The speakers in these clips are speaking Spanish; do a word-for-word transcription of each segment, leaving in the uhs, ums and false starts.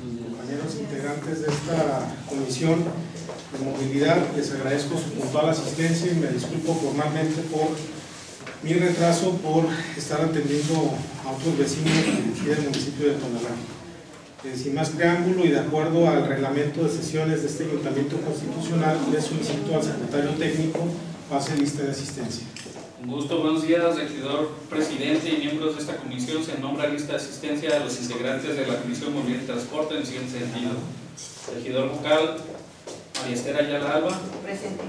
compañeros integrantes de esta comisión de movilidad, les agradezco su puntual asistencia y me disculpo formalmente por mi retraso por estar atendiendo a otros vecinos del municipio de Tonalá. Eh, sin más preámbulo y de acuerdo al reglamento de sesiones de este ayuntamiento constitucional, le solicito al secretario técnico pase lista de asistencia. Un gusto, buenos días, regidor, presidente y miembros de esta comisión. Se nombra lista de asistencia a los integrantes de la Comisión de Movilidad y Transporte en el siguiente sentido: regidor vocal María Esther Ayala Alba, presente.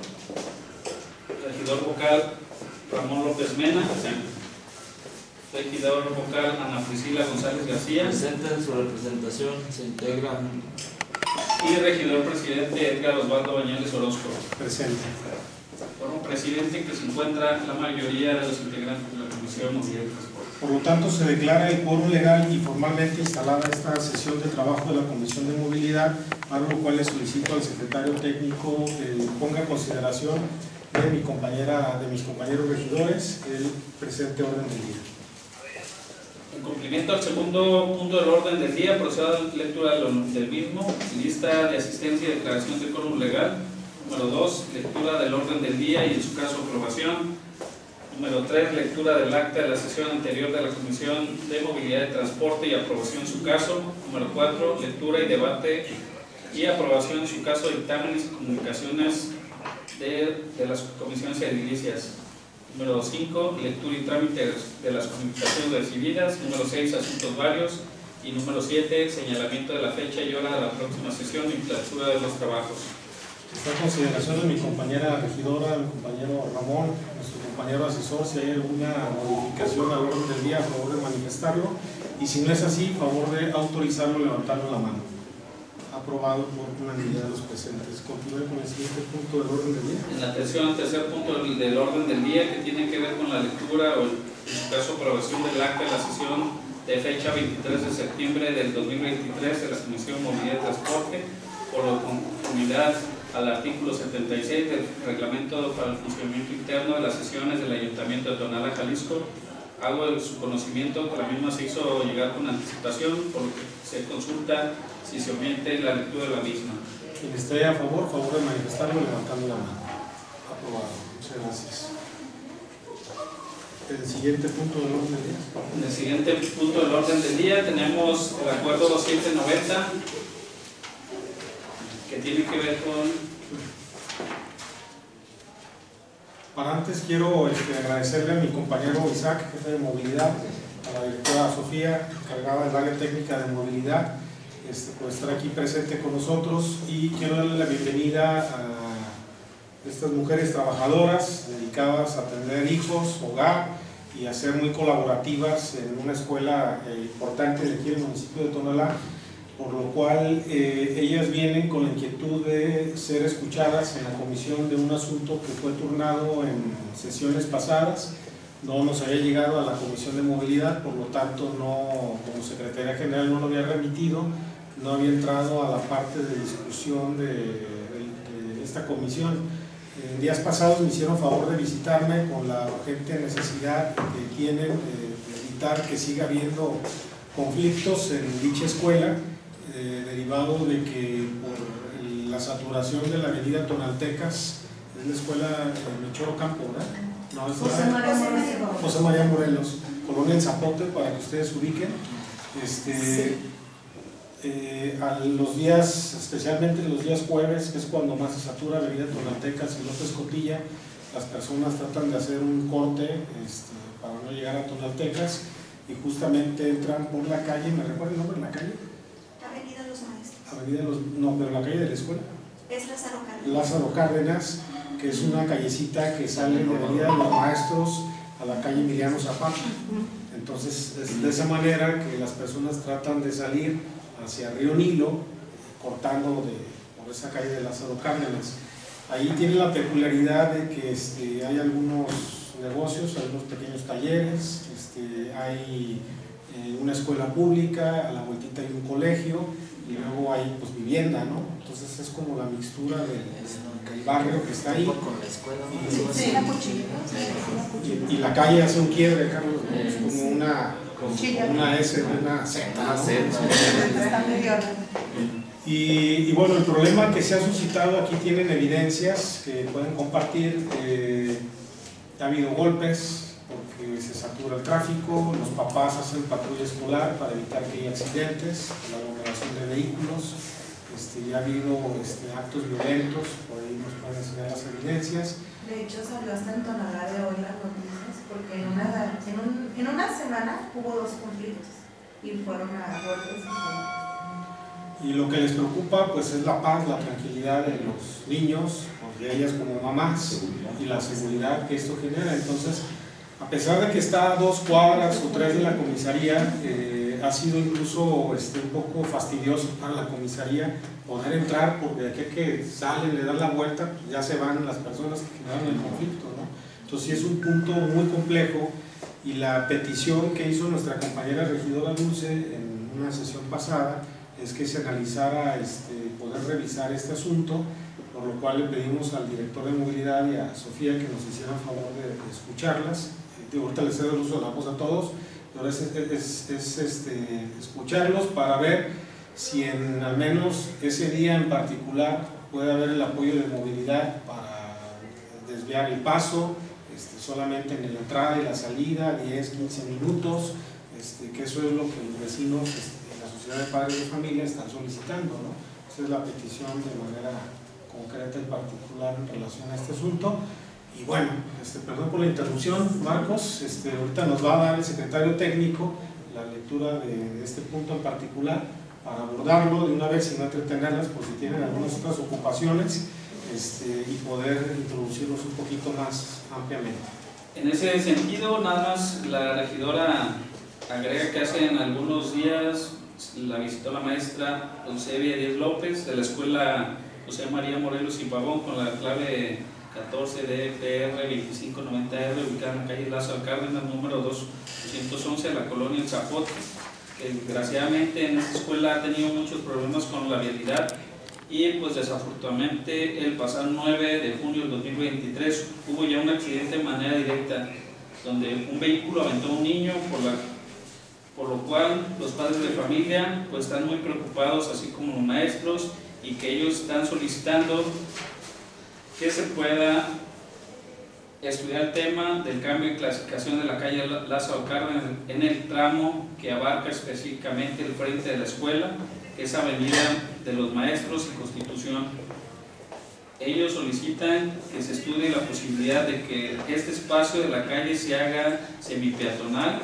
Regidor vocal Ramón López Mena, regidor vocal Ana Priscila González García, presente. En su representación se integra, y regidor presidente Edgar Osvaldo Bañales Orozco, presente. Foro presidente, que se encuentra la mayoría de los integrantes de la Comisión de Movilidad y Transporte. Por lo tanto, se declara el quórum legal y formalmente instalada esta sesión de trabajo de la Comisión de Movilidad, para lo cual le solicito al secretario técnico que ponga en consideración de mi compañera, de mis compañeros regidores, el presente orden del día. En cumplimiento al segundo punto del orden del día, procedo a la lectura del mismo. Lista de asistencia y declaración de quórum legal. Número dos, lectura del orden del día y en su caso aprobación. Número tres, lectura del acta de la sesión anterior de la Comisión de Movilidad y Transporte y aprobación en su caso. Número cuatro, lectura y debate y aprobación en su caso de dictámenes y comunicaciones de, de las comisiones edilicias. Número cinco, lectura y trámite de las comunicaciones recibidas. Número seis, asuntos varios. Y número siete, señalamiento de la fecha y hora de la próxima sesión y clausura de los trabajos. Está en consideración de mi compañera regidora, mi compañero Ramón, nuestro compañero asesor, si hay alguna modificación al orden del día, a favor de manifestarlo, y si no es así, a favor de autorizarlo levantando la mano. Aprobado por unanimidad de los presentes. Continúe con el siguiente punto del orden del día. En la atención al tercer punto del, del orden del día, que tiene que ver con la lectura o en su caso aprobación del acta de la sesión de fecha veintitrés de septiembre del dos mil veintitrés de la Comisión de Movilidad y Transporte, por la conformidad al artículo setenta y seis del reglamento para el funcionamiento interno de las sesiones del Ayuntamiento de Tonalá, Jalisco. Hago de su conocimiento que la misma se hizo llegar con anticipación, por lo que se consulta si se omite la lectura de la misma. Quien esté a favor, favor de manifestarlo levantando la mano. Aprobado. Muchas gracias. El siguiente punto del orden del día. En el siguiente punto del orden del día tenemos el acuerdo doscientos noventa, que tiene que ver con... Para antes quiero este, agradecerle a mi compañero Isaac, jefe de movilidad, a la directora Sofía, encargada del área técnica de movilidad, este, por estar aquí presente con nosotros, y quiero darle la bienvenida a estas mujeres trabajadoras dedicadas a atender hijos, hogar y a ser muy colaborativas en una escuela eh, importante de aquí en el municipio de Tonalá, por lo cual eh, ellas vienen con la inquietud de ser escuchadas en la comisión de un asunto que fue turnado en sesiones pasadas. No nos había llegado a la Comisión de Movilidad, por lo tanto, no, como Secretaría General no lo había remitido, no había entrado a la parte de discusión de, de, de esta comisión. En días pasados me hicieron favor de visitarme con la urgente necesidad que tienen de evitar que siga habiendo conflictos en dicha escuela, eh, derivado de que por el, la saturación de la avenida Tonaltecas, es la escuela de Mechoro Campo, ¿verdad? No, es José María Morelos. José María Morelos, colonia El Zapote, para que ustedes ubiquen. Este, sí. eh, a los días, especialmente los días jueves, que es cuando más se satura la avenida Tonaltecas y López Cotilla, las personas tratan de hacer un corte este, para no llegar a Tonaltecas, y justamente entran por la calle. ¿Me recuerda el nombre de la calle? Avenida Los Maestros. Avenida Los, no, pero la calle de la escuela. Es Lázaro Cárdenas. Lázaro Cárdenas, que es una callecita que sale de Avenida de los Maestros a la calle Emiliano Zapata. Entonces, es de esa manera que las personas tratan de salir hacia Río Nilo, cortando de, por esa calle de Lázaro Cárdenas. Ahí tiene la peculiaridad de que este, hay algunos negocios, hay unos pequeños talleres, este, hay eh, una escuela pública, a la vueltita hay un colegio y luego hay pues vivienda, ¿no? Entonces es como la mixtura del, del barrio que está ahí. Y, sí, la cuchilla. y, y la calle hace un quiebre, Carlos, ¿no? Es como una Con Sí, ya. una S, una Z. una ¿no? Z. Está medio raro. Y, y bueno, el problema que se ha suscitado aquí tienen evidencias que pueden compartir. Eh, ha habido golpes porque se satura el tráfico, los papás hacen patrulla escolar para evitar que haya accidentes, la aglomeración de vehículos. Este, ya ha habido este, actos violentos, por ahí nos pueden enseñar las evidencias. De hecho, salió hasta en Tonalá de hoy las noticias, porque en una, en, un, en una semana hubo dos conflictos y fueron a golpes. Y lo que les preocupa pues es la paz, la tranquilidad de los niños, de ellas como mamás, y la seguridad que esto genera. Entonces, a pesar de que está a dos cuadras o tres de la comisaría, eh, ha sido incluso este, un poco fastidioso para la comisaría poder entrar, porque aquí que salen, le dan la vuelta, pues ya se van las personas que generaron el conflicto, ¿no? Entonces sí es un punto muy complejo, y la petición que hizo nuestra compañera regidora Dulce en una sesión pasada es que se analizara este, poder revisar este asunto, por lo cual le pedimos al director de movilidad y a Sofía que nos hicieran favor de, de escucharlas. Eh, ahorita les cedo el uso de la voz a todos, pero es, es, es, es este, escucharlos para ver si en al menos ese día en particular puede haber el apoyo de movilidad para desviar el paso, este, solamente en la entrada y la salida, diez, quince minutos, este, que eso es lo que los vecinos este, de la Sociedad de Padres de Familia están solicitando, ¿no? Esa es la petición de manera concreta y particular en relación a este asunto. Y bueno, este, perdón por la interrupción, Marcos, este, ahorita nos va a dar el secretario técnico la lectura de, de este punto en particular para abordarlo de una vez y no entretenerlas por si tienen algunas otras ocupaciones, este, y poder introducirlos un poquito más ampliamente. En ese sentido, nada más la regidora agrega que hace en algunos días la visitó la maestra Eusebia Díaz López de la escuela José María Morelos y Pavón con la clave catorce D P R veinticinco noventa R, ubicada en la calle Lázaro Cárdenas, número doscientos once, de la colonia El Zapote, que desgraciadamente en esta escuela ha tenido muchos problemas con la vialidad, y pues desafortunadamente el pasado nueve de junio del dos mil veintitrés hubo ya un accidente de manera directa donde un vehículo aventó a un niño, por, la, por lo cual los padres de familia pues están muy preocupados, así como los maestros, y que ellos están solicitando que se pueda estudiar el tema del cambio de clasificación de la calle Lázaro Cárdenas en el tramo que abarca específicamente el frente de la escuela, que es Avenida de los Maestros y Constitución. Ellos solicitan que se estudie la posibilidad de que este espacio de la calle se haga semipeatonal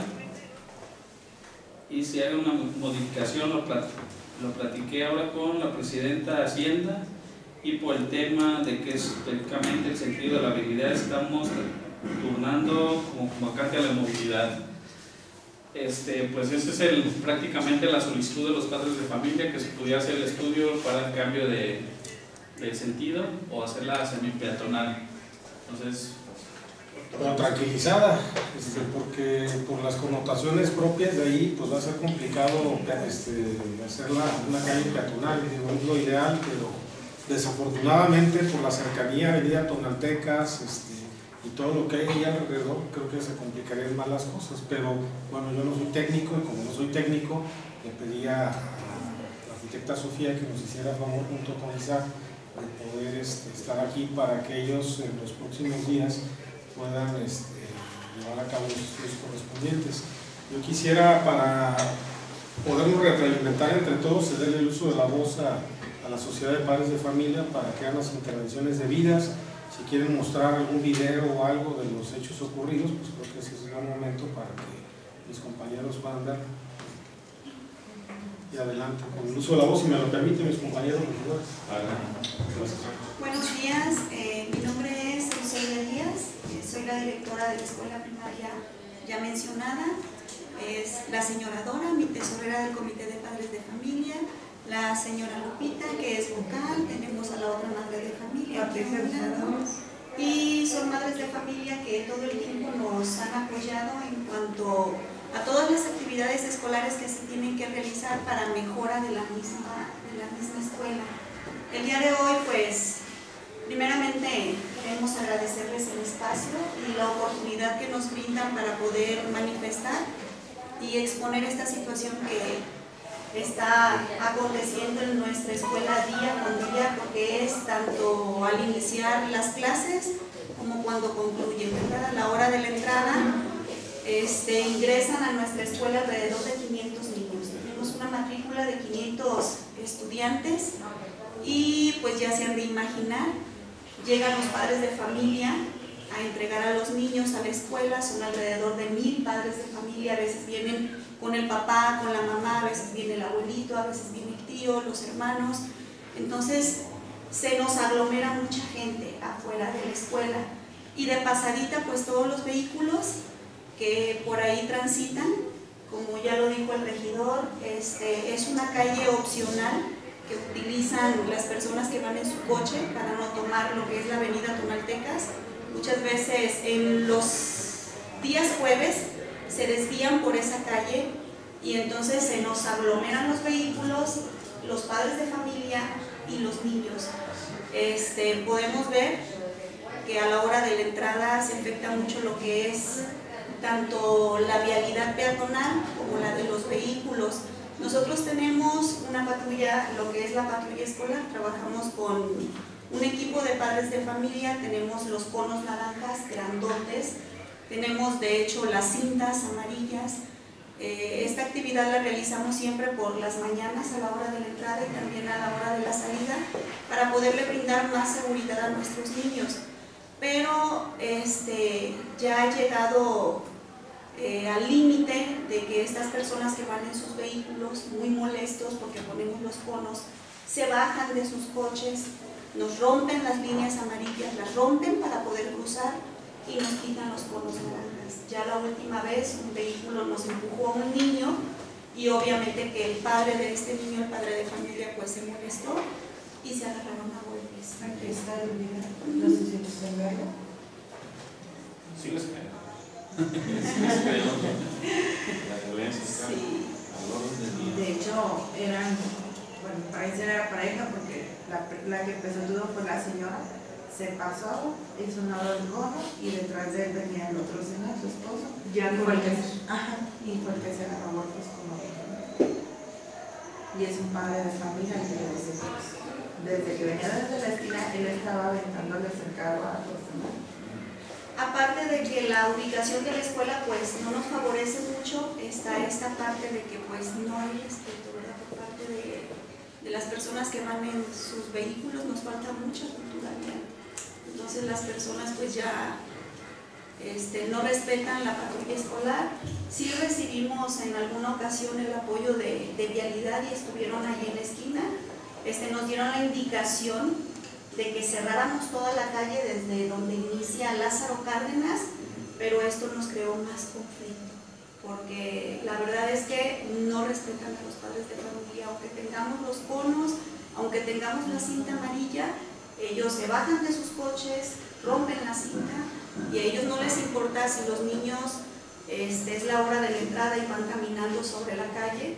y se haga una modificación. Lo, plat lo platiqué ahora con la presidenta de Hacienda, y por el tema de que específicamente el sentido de la habilidad estamos turnando como, como acá a la movilidad. Este, pues esa es el, prácticamente la solicitud de los padres de familia, que se pudiera hacer el estudio para el cambio de, de sentido o hacerla semipeatonal. Entonces, Pero tranquilizada, este, porque por las connotaciones propias de ahí pues va a ser complicado este, hacerla una calle peatonal, no es lo ideal, pero desafortunadamente por la cercanía a Avenida Tonaltecas este, y todo lo que hay ahí alrededor, creo que se complicarían más las cosas. Pero bueno, yo no soy técnico, y como no soy técnico le pedía a la arquitecta Sofía que nos hiciera favor junto con Isaac de poder este, estar aquí para que ellos en los próximos días puedan este, llevar a cabo los estudios correspondientes. Yo quisiera, para podernos retroalimentar entre todos, cederle el uso de la voz a a la Sociedad de Padres de Familia para que hagan las intervenciones debidas. Si quieren mostrar algún video o algo de los hechos ocurridos, pues creo que ese es el gran momento para que mis compañeros puedan verlo. Y adelante, con el uso de la voz, si me lo permiten mis compañeros. Buenos días, eh, mi nombre es Eusebia Díaz, eh, soy la directora de la escuela primaria ya mencionada, es la señora Dora, mi tesorera del Comité de Padres de Familia, la señora Lupita, que es vocal, tenemos a la otra madre de familia aquí a un lado, y son madres de familia que todo el tiempo nos han apoyado en cuanto a todas las actividades escolares que se tienen que realizar para mejora de la misma, de la misma escuela. El día de hoy, pues, primeramente queremos agradecerles el espacio y la oportunidad que nos brindan para poder manifestar y exponer esta situación que está aconteciendo en nuestra escuela día con día, porque es tanto al iniciar las clases como cuando concluyen, ¿verdad? A la hora de la entrada este, ingresan a nuestra escuela alrededor de quinientos niños. Tenemos una matrícula de quinientos estudiantes y pues ya se han de imaginar, llegan los padres de familia a entregar a los niños a la escuela, son alrededor de mil padres de familia, a veces vienen con el papá, con la mamá, a veces viene el abuelito, a veces viene el tío, los hermanos. Entonces se nos aglomera mucha gente afuera de la escuela y de pasadita pues todos los vehículos que por ahí transitan, como ya lo dijo el regidor, este, es una calle opcional que utilizan las personas que van en su coche para no tomar lo que es la avenida Tonaltecas. Muchas veces en los días jueves se desvían por esa calle y entonces se nos aglomeran los vehículos, los padres de familia y los niños. Este, podemos ver que a la hora de la entrada se afecta mucho lo que es tanto la vialidad peatonal como la de los vehículos. Nosotros tenemos una patrulla, lo que es la patrulla escolar, trabajamos con un equipo de padres de familia, tenemos los conos naranjas grandotes, tenemos de hecho las cintas amarillas. Eh, esta actividad la realizamos siempre por las mañanas a la hora de la entrada y también a la hora de la salida para poderle brindar más seguridad a nuestros niños. Pero este, ya ha llegado eh, al límite de que estas personas que van en sus vehículos muy molestos porque ponemos los conos, se bajan de sus coches, nos rompen las líneas amarillas, las rompen para poder cruzar y nos quitan los conos naranjas. Ya la última vez un vehículo nos empujó a un niño y obviamente que el padre de este niño, el padre de familia, pues se molestó y se agarraron a golpes. Aquí está el video, no sé si les pueden verlo. Sí les veo. Sí les veo. La violencia está Sí. al orden del día. De hecho, eran, bueno, parece era pareja porque la, la que empezó todo fue la señora. Se pasó, hizo una hora de gorro y detrás de él venía el otro señor, su esposo. Ya y no fue el que, es. ajá, y fue el que se agarró golpes como y es un padre de familia que desde, desde que venía desde la esquina él estaba aventándole el carro a los demás. Aparte de que la ubicación de la escuela pues no nos favorece mucho, está esta parte de que pues no hay respeto, ¿verdad? Por parte de, de las personas que van en sus vehículos, nos falta mucha cultura vial. Entonces las personas pues ya este, no respetan la patrulla escolar. Sí recibimos en alguna ocasión el apoyo de, de vialidad y estuvieron ahí en la esquina. Este, nos dieron la indicación de que cerráramos toda la calle desde donde inicia Lázaro Cárdenas, pero esto nos creó más conflicto, porque la verdad es que no respetan a los padres de familia, aunque tengamos los conos, aunque tengamos la cinta amarilla, ellos se bajan de sus coches, rompen la cinta y a ellos no les importa si los niños este, es la hora de la entrada y van caminando sobre la calle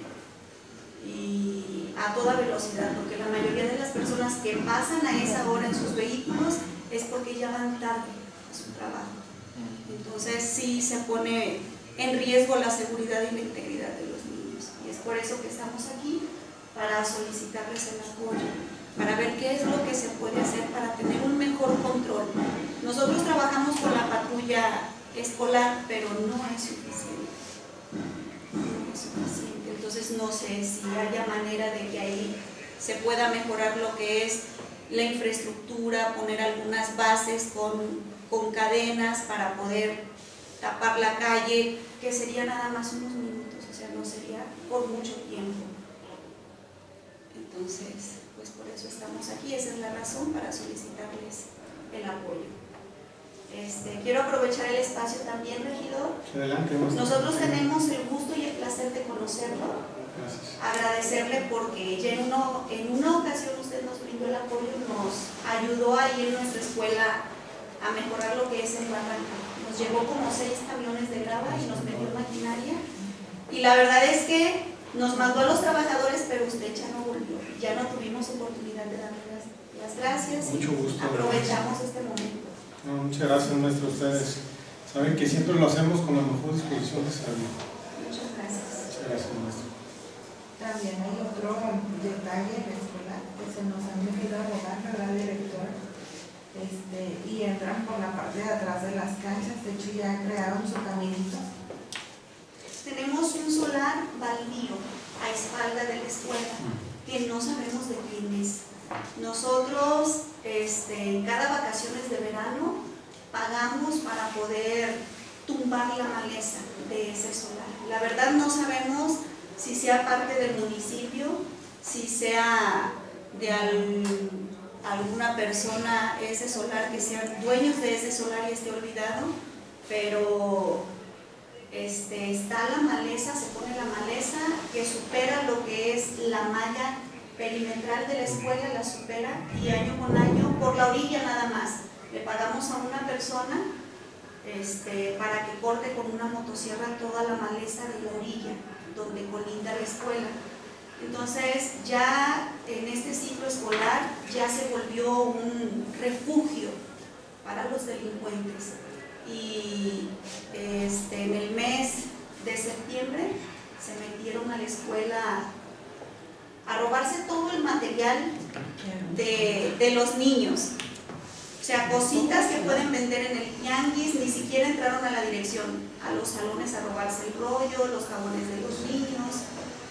y a toda velocidad, porque la mayoría de las personas que pasan a esa hora en sus vehículos es porque ya van tarde a su trabajo. Entonces sí se pone en riesgo la seguridad y la integridad de los niños y es por eso que estamos aquí, para solicitarles el apoyo, para ver qué es lo que se puede hacer para tener un mejor control. Nosotros trabajamos con la patrulla escolar, pero no es suficiente. No es suficiente. Entonces no sé si haya manera de que ahí se pueda mejorar lo que es la infraestructura, poner algunas bases con, con cadenas para poder tapar la calle, que sería nada más unos minutos, o sea, no sería por mucho tiempo. Entonces, pues por eso estamos aquí, esa es la razón para solicitarles el apoyo. Este, quiero aprovechar el espacio también, regidor. Adelante. Nosotros tenemos el gusto y el placer de conocerlo. Gracias. Agradecerle porque ya en, uno, en una ocasión usted nos brindó el apoyo, nos ayudó ahí en nuestra escuela a mejorar lo que es el barranco. Nos llevó como seis camiones de grava y nos metió maquinaria. Y la verdad es que nos mandó a los trabajadores, pero usted ya no volvió. Ya no tuvimos oportunidad de darle las, las gracias. Mucho gusto. Aprovechamos este momento. No, muchas gracias, maestro. Ustedes saben que siempre lo hacemos con la mejor disposición de servir. Muchas gracias. Gracias, maestro. También hay otro detalle en la escuela que se nos han venido a robar, ¿verdad, directora? Este, y entran por la parte de atrás de las canchas, de hecho ya crearon su caminito. Tenemos un solar baldío a espalda de la escuela que no sabemos de quién es. Nosotros este, en cada vacaciones de verano pagamos para poder tumbar la maleza de ese solar. La verdad no sabemos si sea parte del municipio, si sea de al, alguna persona ese solar, que sean dueños de ese solar y esté olvidado, pero este, está la maleza, se pone la maleza que supera lo que es la malla perimetral de la escuela, la supera, y año con año, por la orilla nada más, le pagamos a una persona este, para que corte con una motosierra toda la maleza de la orilla, donde colinda la escuela. Entonces ya en este ciclo escolar ya se volvió un refugio para los delincuentes, y este, en el mes de septiembre se metieron a la escuela a robarse todo el material de, de los niños, o sea, cositas que pueden vender en el tianguis. Ni siquiera entraron a la dirección, a los salones a robarse el rollo, los jabones de los niños.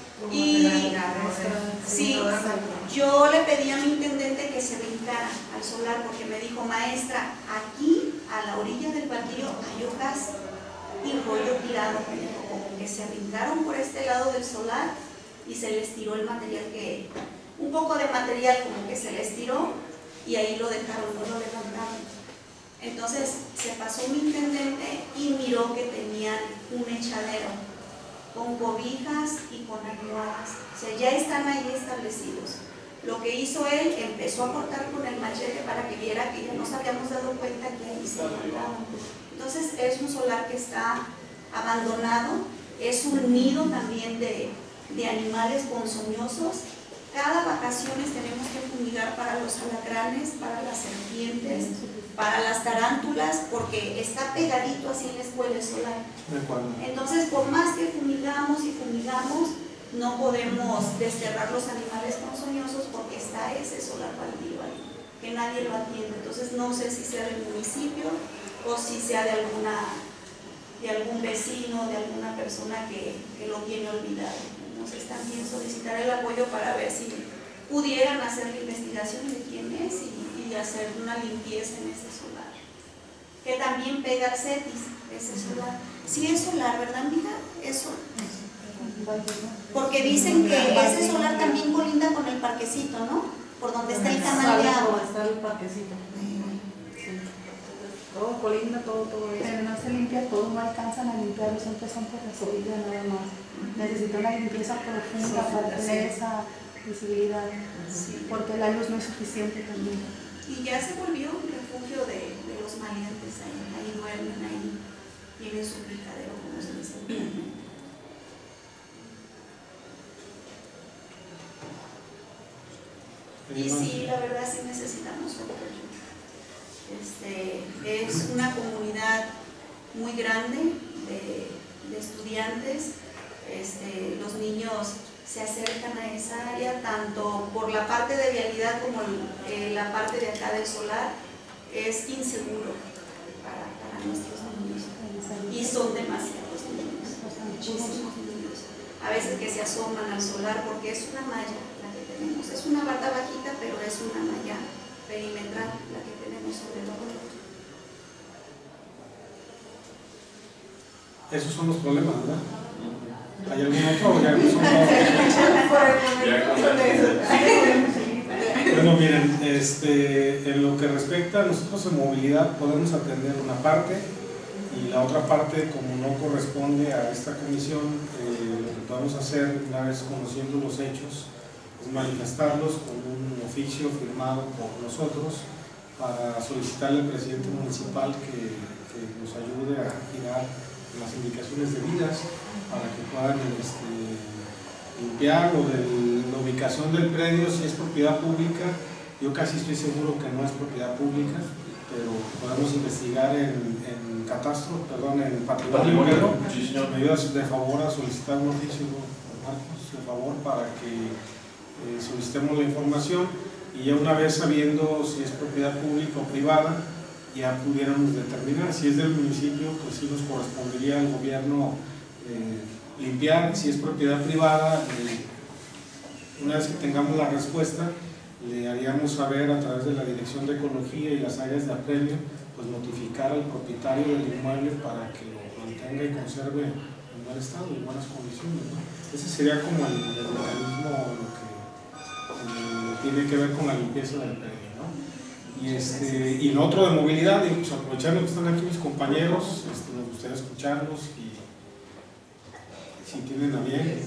Y sí, yo le pedí a mi intendente que se brincara al solar, porque me dijo: maestra, aquí a la orilla del baldío hay hojas y rollo tirado. Me dijo, como que se brincaron por este lado del solar y se les tiró el material, que un poco de material como que se les tiró, y ahí lo dejaron, no lo levantaron. Entonces se pasó mi intendente y miró que tenían un echadero con cobijas y con almohadas, o sea, ya están ahí establecidos. Lo que hizo él, empezó a cortar con el machete para que viera que ya nos habíamos dado cuenta que ahí se encontraban. Entonces es un solar que está abandonado, es un nido también de, de animales ponzoñosos. Cada vacaciones tenemos que fumigar para los alacranes, para las serpientes, para las tarántulas, porque está pegadito así en la escuela el solar. Entonces, por más que fumigamos y fumigamos, no podemos desterrar los animales ponzoñosos, porque está ese solar baldío ahí, que nadie lo atiende. Entonces, no sé si sea del municipio o si sea de alguna, de algún vecino, de alguna persona que, que lo tiene olvidado. Entonces también solicitar el apoyo para ver si pudieran hacer la investigación de quién es y, y hacer una limpieza en ese solar, que también pega al CETIS, ese solar. Sí es solar, ¿verdad, mija? Eso. Porque dicen que ese solar también colinda con el parquecito, ¿no? Por donde está el canal de agua. Está el parquecito. Todo colinda, todo, todo eso. Pero no se limpia todo, no alcanzan a limpiarlo, siempre son por las orillas nada más. Necesitan una limpieza profunda Sí, para tener sí. esa visibilidad, Sí. porque la luz no es suficiente también. Y ya se volvió un refugio de, de los maleantes, ahí, ahí duermen, ahí tienen su picadero, como se dice. Y sí, la verdad sí necesitamos apoyo. Este, es una comunidad muy grande de, de estudiantes. Este, los niños se acercan a esa área, tanto por la parte de vialidad como eh, la parte de acá del solar. Es inseguro para, para nuestros niños, y son demasiados niños, muchísimos niños. A veces que se asoman al solar, porque es una malla la que tenemos, es una barda bajita, pero es una malla perimetral la que tenemos alrededor. Esos son los problemas, ¿verdad? ¿Hay algún otro o ya no son todos? Bueno, miren, este, en lo que respecta a nosotros en movilidad podemos atender una parte, y la otra parte, como no corresponde a esta comisión, eh, lo que podemos hacer una vez conociendo los hechos es manifestarlos con un oficio firmado por nosotros para solicitarle al presidente municipal que, que nos ayude a girar las indicaciones debidas para que puedan este, limpiar lo de la ubicación del predio. Si es propiedad pública, yo casi estoy seguro que no es propiedad pública, pero podemos investigar en, en catastro, perdón, en patrimonio, Patrimonio. pero Sí, señor. me ayudas de favor a solicitar un oficio, Marcos, de favor, para que eh, solicitemos la información y ya una vez sabiendo si es propiedad pública o privada, ya pudiéramos determinar. Si es del municipio, pues sí nos correspondería al gobierno eh, limpiar. Si es propiedad privada, eh, una vez que tengamos la respuesta, le haríamos saber a través de la Dirección de Ecología y las áreas de apremio, pues notificar al propietario del inmueble para que lo mantenga y conserve en buen estado y en buenas condiciones, ¿no? Ese sería como el, el mecanismo lo que eh, tiene que ver con la limpieza del predio, ¿no? Y, este, y lo otro de movilidad, y pues aprovechando que están aquí mis compañeros, este, me gustaría escucharlos y si tienen a bien.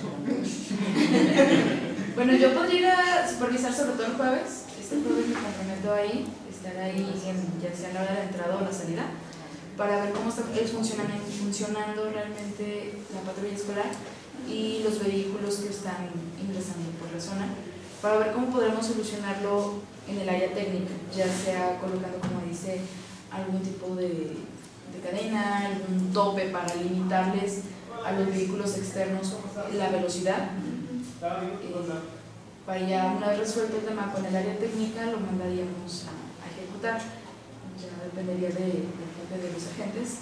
Bueno, yo podría supervisar sobre todo el jueves. Este jueves me comprometo ahí, estar ahí en, ya sea a la hora de la entrada o la salida, para ver cómo está funcionando, funcionando realmente la patrulla escolar y los vehículos que están ingresando por la zona, para ver cómo podremos solucionarlo en el área técnica, ya sea colocando, como dice, algún tipo de, de cadena, algún tope para limitarles a los vehículos externos la velocidad. Eh, para ya una vez resuelto el tema con el área técnica, lo mandaríamos a, a ejecutar. Ya dependería de, de, de los agentes.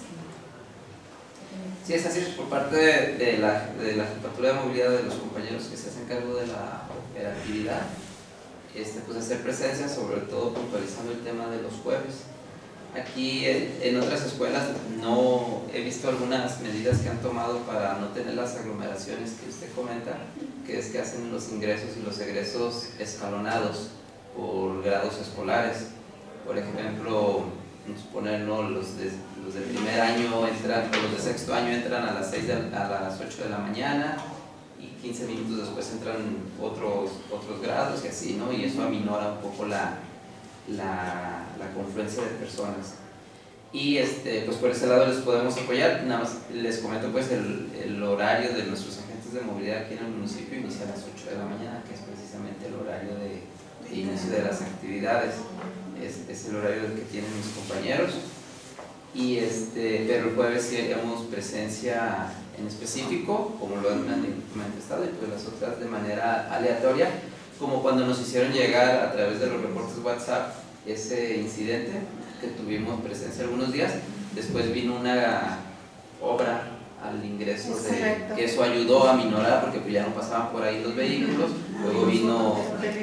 Sí, es así, por parte de, de, la, de la jefatura de movilidad de los compañeros que se hacen cargo de la operatividad, este, pues hacer presencia, sobre todo puntualizando el tema de los jueves. Aquí en otras escuelas no he visto algunas medidas que han tomado para no tener las aglomeraciones que usted comenta, que es que hacen los ingresos y los egresos escalonados por grados escolares. Por ejemplo, ponernos los de, los de primer año entran, los de sexto año entran a las seis de, a las ocho de la mañana y quince minutos después entran otros, otros grados y así, ¿no? Y eso aminora un poco la La, la confluencia de personas y este, pues por ese lado les podemos apoyar. Nada más les comento pues el, el horario de nuestros agentes de movilidad aquí en el municipio inicia a las ocho de la mañana, que es precisamente el horario de, de inicio de las actividades, es, es el horario que tienen mis compañeros y este, pero el jueves sí haríamos presencia en específico como lo han manifestado y pues las otras de manera aleatoria, como cuando nos hicieron llegar a través de los reportes WhatsApp ese incidente que tuvimos presencia algunos días. Después vino una obra al ingreso de, que eso ayudó a minorar porque pues ya no pasaban por ahí los vehículos. Luego vino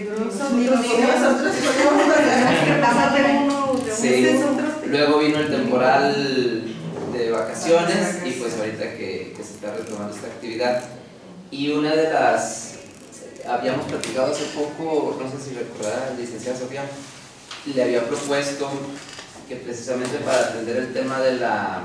sí, luego vino el temporal de vacaciones y pues ahorita que, que se está retomando esta actividad. Y una de las habíamos platicado hace poco, no sé si recordará la licenciada Sofía, le había propuesto que precisamente para atender el tema de la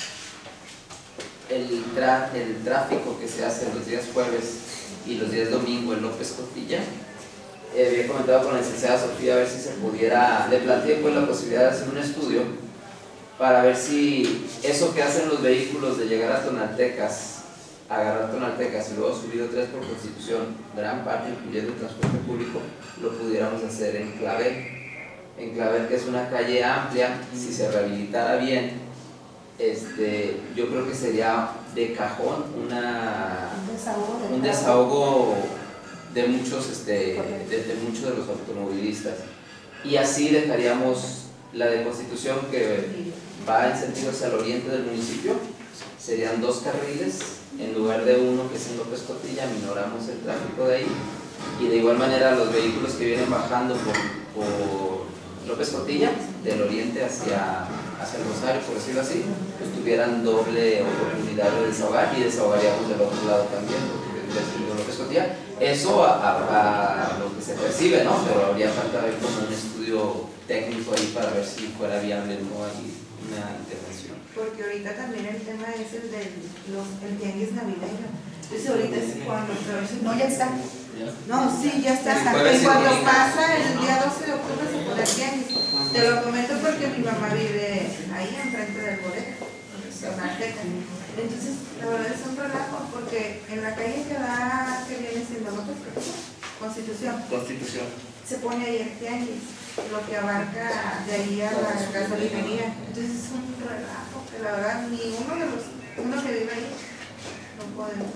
el, tra, el tráfico que se hace los días jueves y los días domingo en López Cotilla, eh, había comentado con la licenciada Sofía a ver si se pudiera, le planteé pues la posibilidad de hacer un estudio para ver si eso que hacen los vehículos de llegar a Tonaltecas, agarrar Tonaltecas y luego subido tres por Constitución, gran parte incluyendo el transporte público, lo pudiéramos hacer en Clavel. En Clavel, que es una calle amplia, si se rehabilitara bien, este, yo creo que sería de cajón una, Un desahogo de un desahogo de muchos, este, de, de muchos de los automovilistas. Y así dejaríamos la de Constitución, que va en sentido hacia el oriente del municipio, serían dos carriles en lugar de uno, que es en López Cotilla, minoramos el tráfico de ahí, y de igual manera los vehículos que vienen bajando por, por López Cotilla, del oriente hacia, hacia el Rosario, por decirlo así, pues tuvieran doble oportunidad de desahogar y desahogaríamos del otro lado también, porque desde López Cotilla. Eso a, a, a lo que se percibe, ¿no? Pero habría falta ver como un estudio técnico ahí para ver si fuera viable no hay una intervención. Porque ahorita también el tema es el del los, el tianguis navideño. Entonces ahorita es cuando no, ya está. No, sí, ya está. Y cuando pasa el día doce de octubre se pone el tianguis. Te lo comento porque mi mamá vive ahí enfrente del bodega, en Azteca. Entonces, la verdad es un relajo porque en la calle que va, que viene siendo Constitución. Constitución. se pone ahí el tianguis, lo que abarca de ahí a la gasolinería. Entonces es un relajo que la verdad ni uno de los, uno que vive ahí no podemos.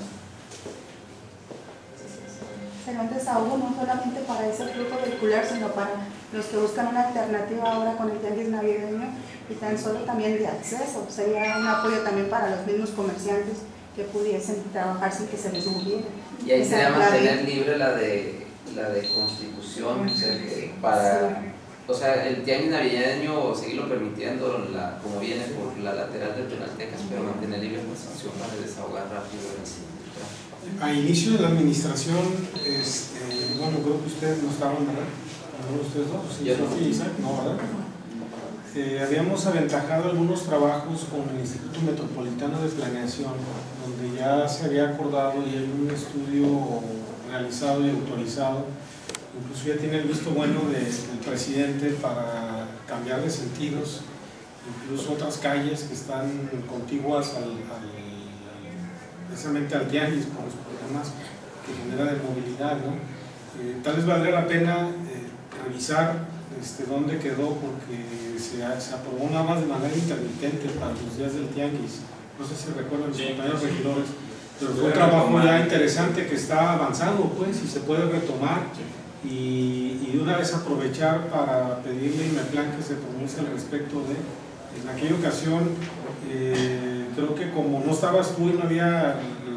Será un desahogo no solamente para ese flujo vehicular, sino para los que buscan una alternativa ahora con el tianguis navideño y tan solo también de acceso. Sería un apoyo también para los mismos comerciantes que pudiesen trabajar sin que se les moviera. Y ahí sería mantener libre la de la de Constitución, o sea, que para, o sea, el tianguis navideño seguirlo permitiendo la, como viene por la lateral de Tonaltecas, pero mantener libre Constitución para desahogar rápido el tráfico. A inicio de la administración, este, bueno, creo que ustedes no estaban, ¿verdad? ¿No ustedes dos? ¿Sí? Yo no. ¿Sí, Isaac? No, ¿verdad? Eh, habíamos aventajado algunos trabajos con el Instituto Metropolitano de Planeación, donde ya se había acordado y hay un estudio realizado y autorizado, incluso ya tiene el visto bueno de, del presidente para cambiar de sentidos, incluso otras calles que están contiguas al, al precisamente al tianguis por los problemas que genera de movilidad, ¿no? Eh, tal vez valdría la pena eh, revisar este, dónde quedó, porque se, se aprobó nada más de manera intermitente para los días del tianguis. No sé si recuerdan los sí, compañeros sí. regidores, pero fue un trabajo ya interesante que está avanzando, pues, y se puede retomar y, y de una vez aprovechar para pedirle a Imeplan que se pronuncie al respecto de. En aquella ocasión, eh, creo que como no estabas tú y no había la,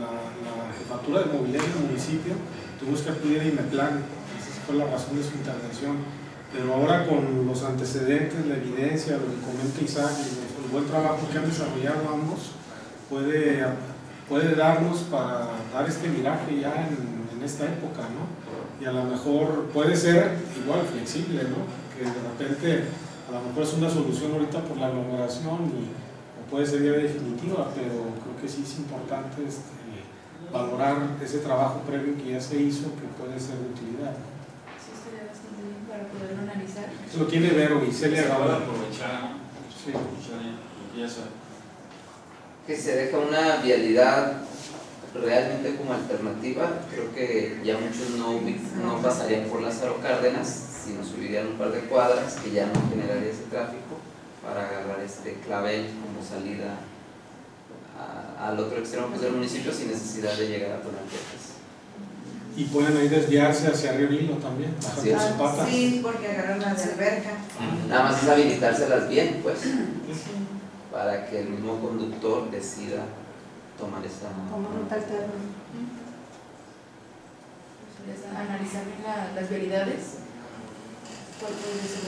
la jefatura de movilidad del municipio, tuvimos que acudir a Imeplan, esa fue la razón de su intervención. Pero ahora con los antecedentes, la evidencia, lo que comenta Isaac y el buen trabajo que han desarrollado ambos, puede, puede darnos para dar este viraje ya en, en esta época, ¿no? Y a lo mejor puede ser igual flexible, ¿no? Que de repente a lo mejor es una solución ahorita por la aglomeración y, o puede ser ya definitiva, pero creo que sí es importante este, valorar ese trabajo previo que ya se hizo, que puede ser de utilidad. Sí, estaría bastante bien para poderlo analizar. Eso lo tiene Vero y Celia Se puede Gabal. aprovechar, Sí. aprovechar ya se Que se deja una vialidad realmente como alternativa. Creo que ya muchos no, no pasarían por Lázaro Cárdenas, sino subirían un par de cuadras que ya no generaría ese tráfico para agarrar este clavel como salida a, al otro extremo pues, del municipio sin necesidad de llegar a Tonaltecas. Y pueden ahí desviarse hacia Río Hilo también, Así bajando es. Zapata. Sí, porque agarran las de alberca. Nada más es habilitárselas bien, pues, para que el mismo conductor decida tomar esta. Como ruta alterna. Pues, analizar bien la, las vialidades. ¿Cuál puede ser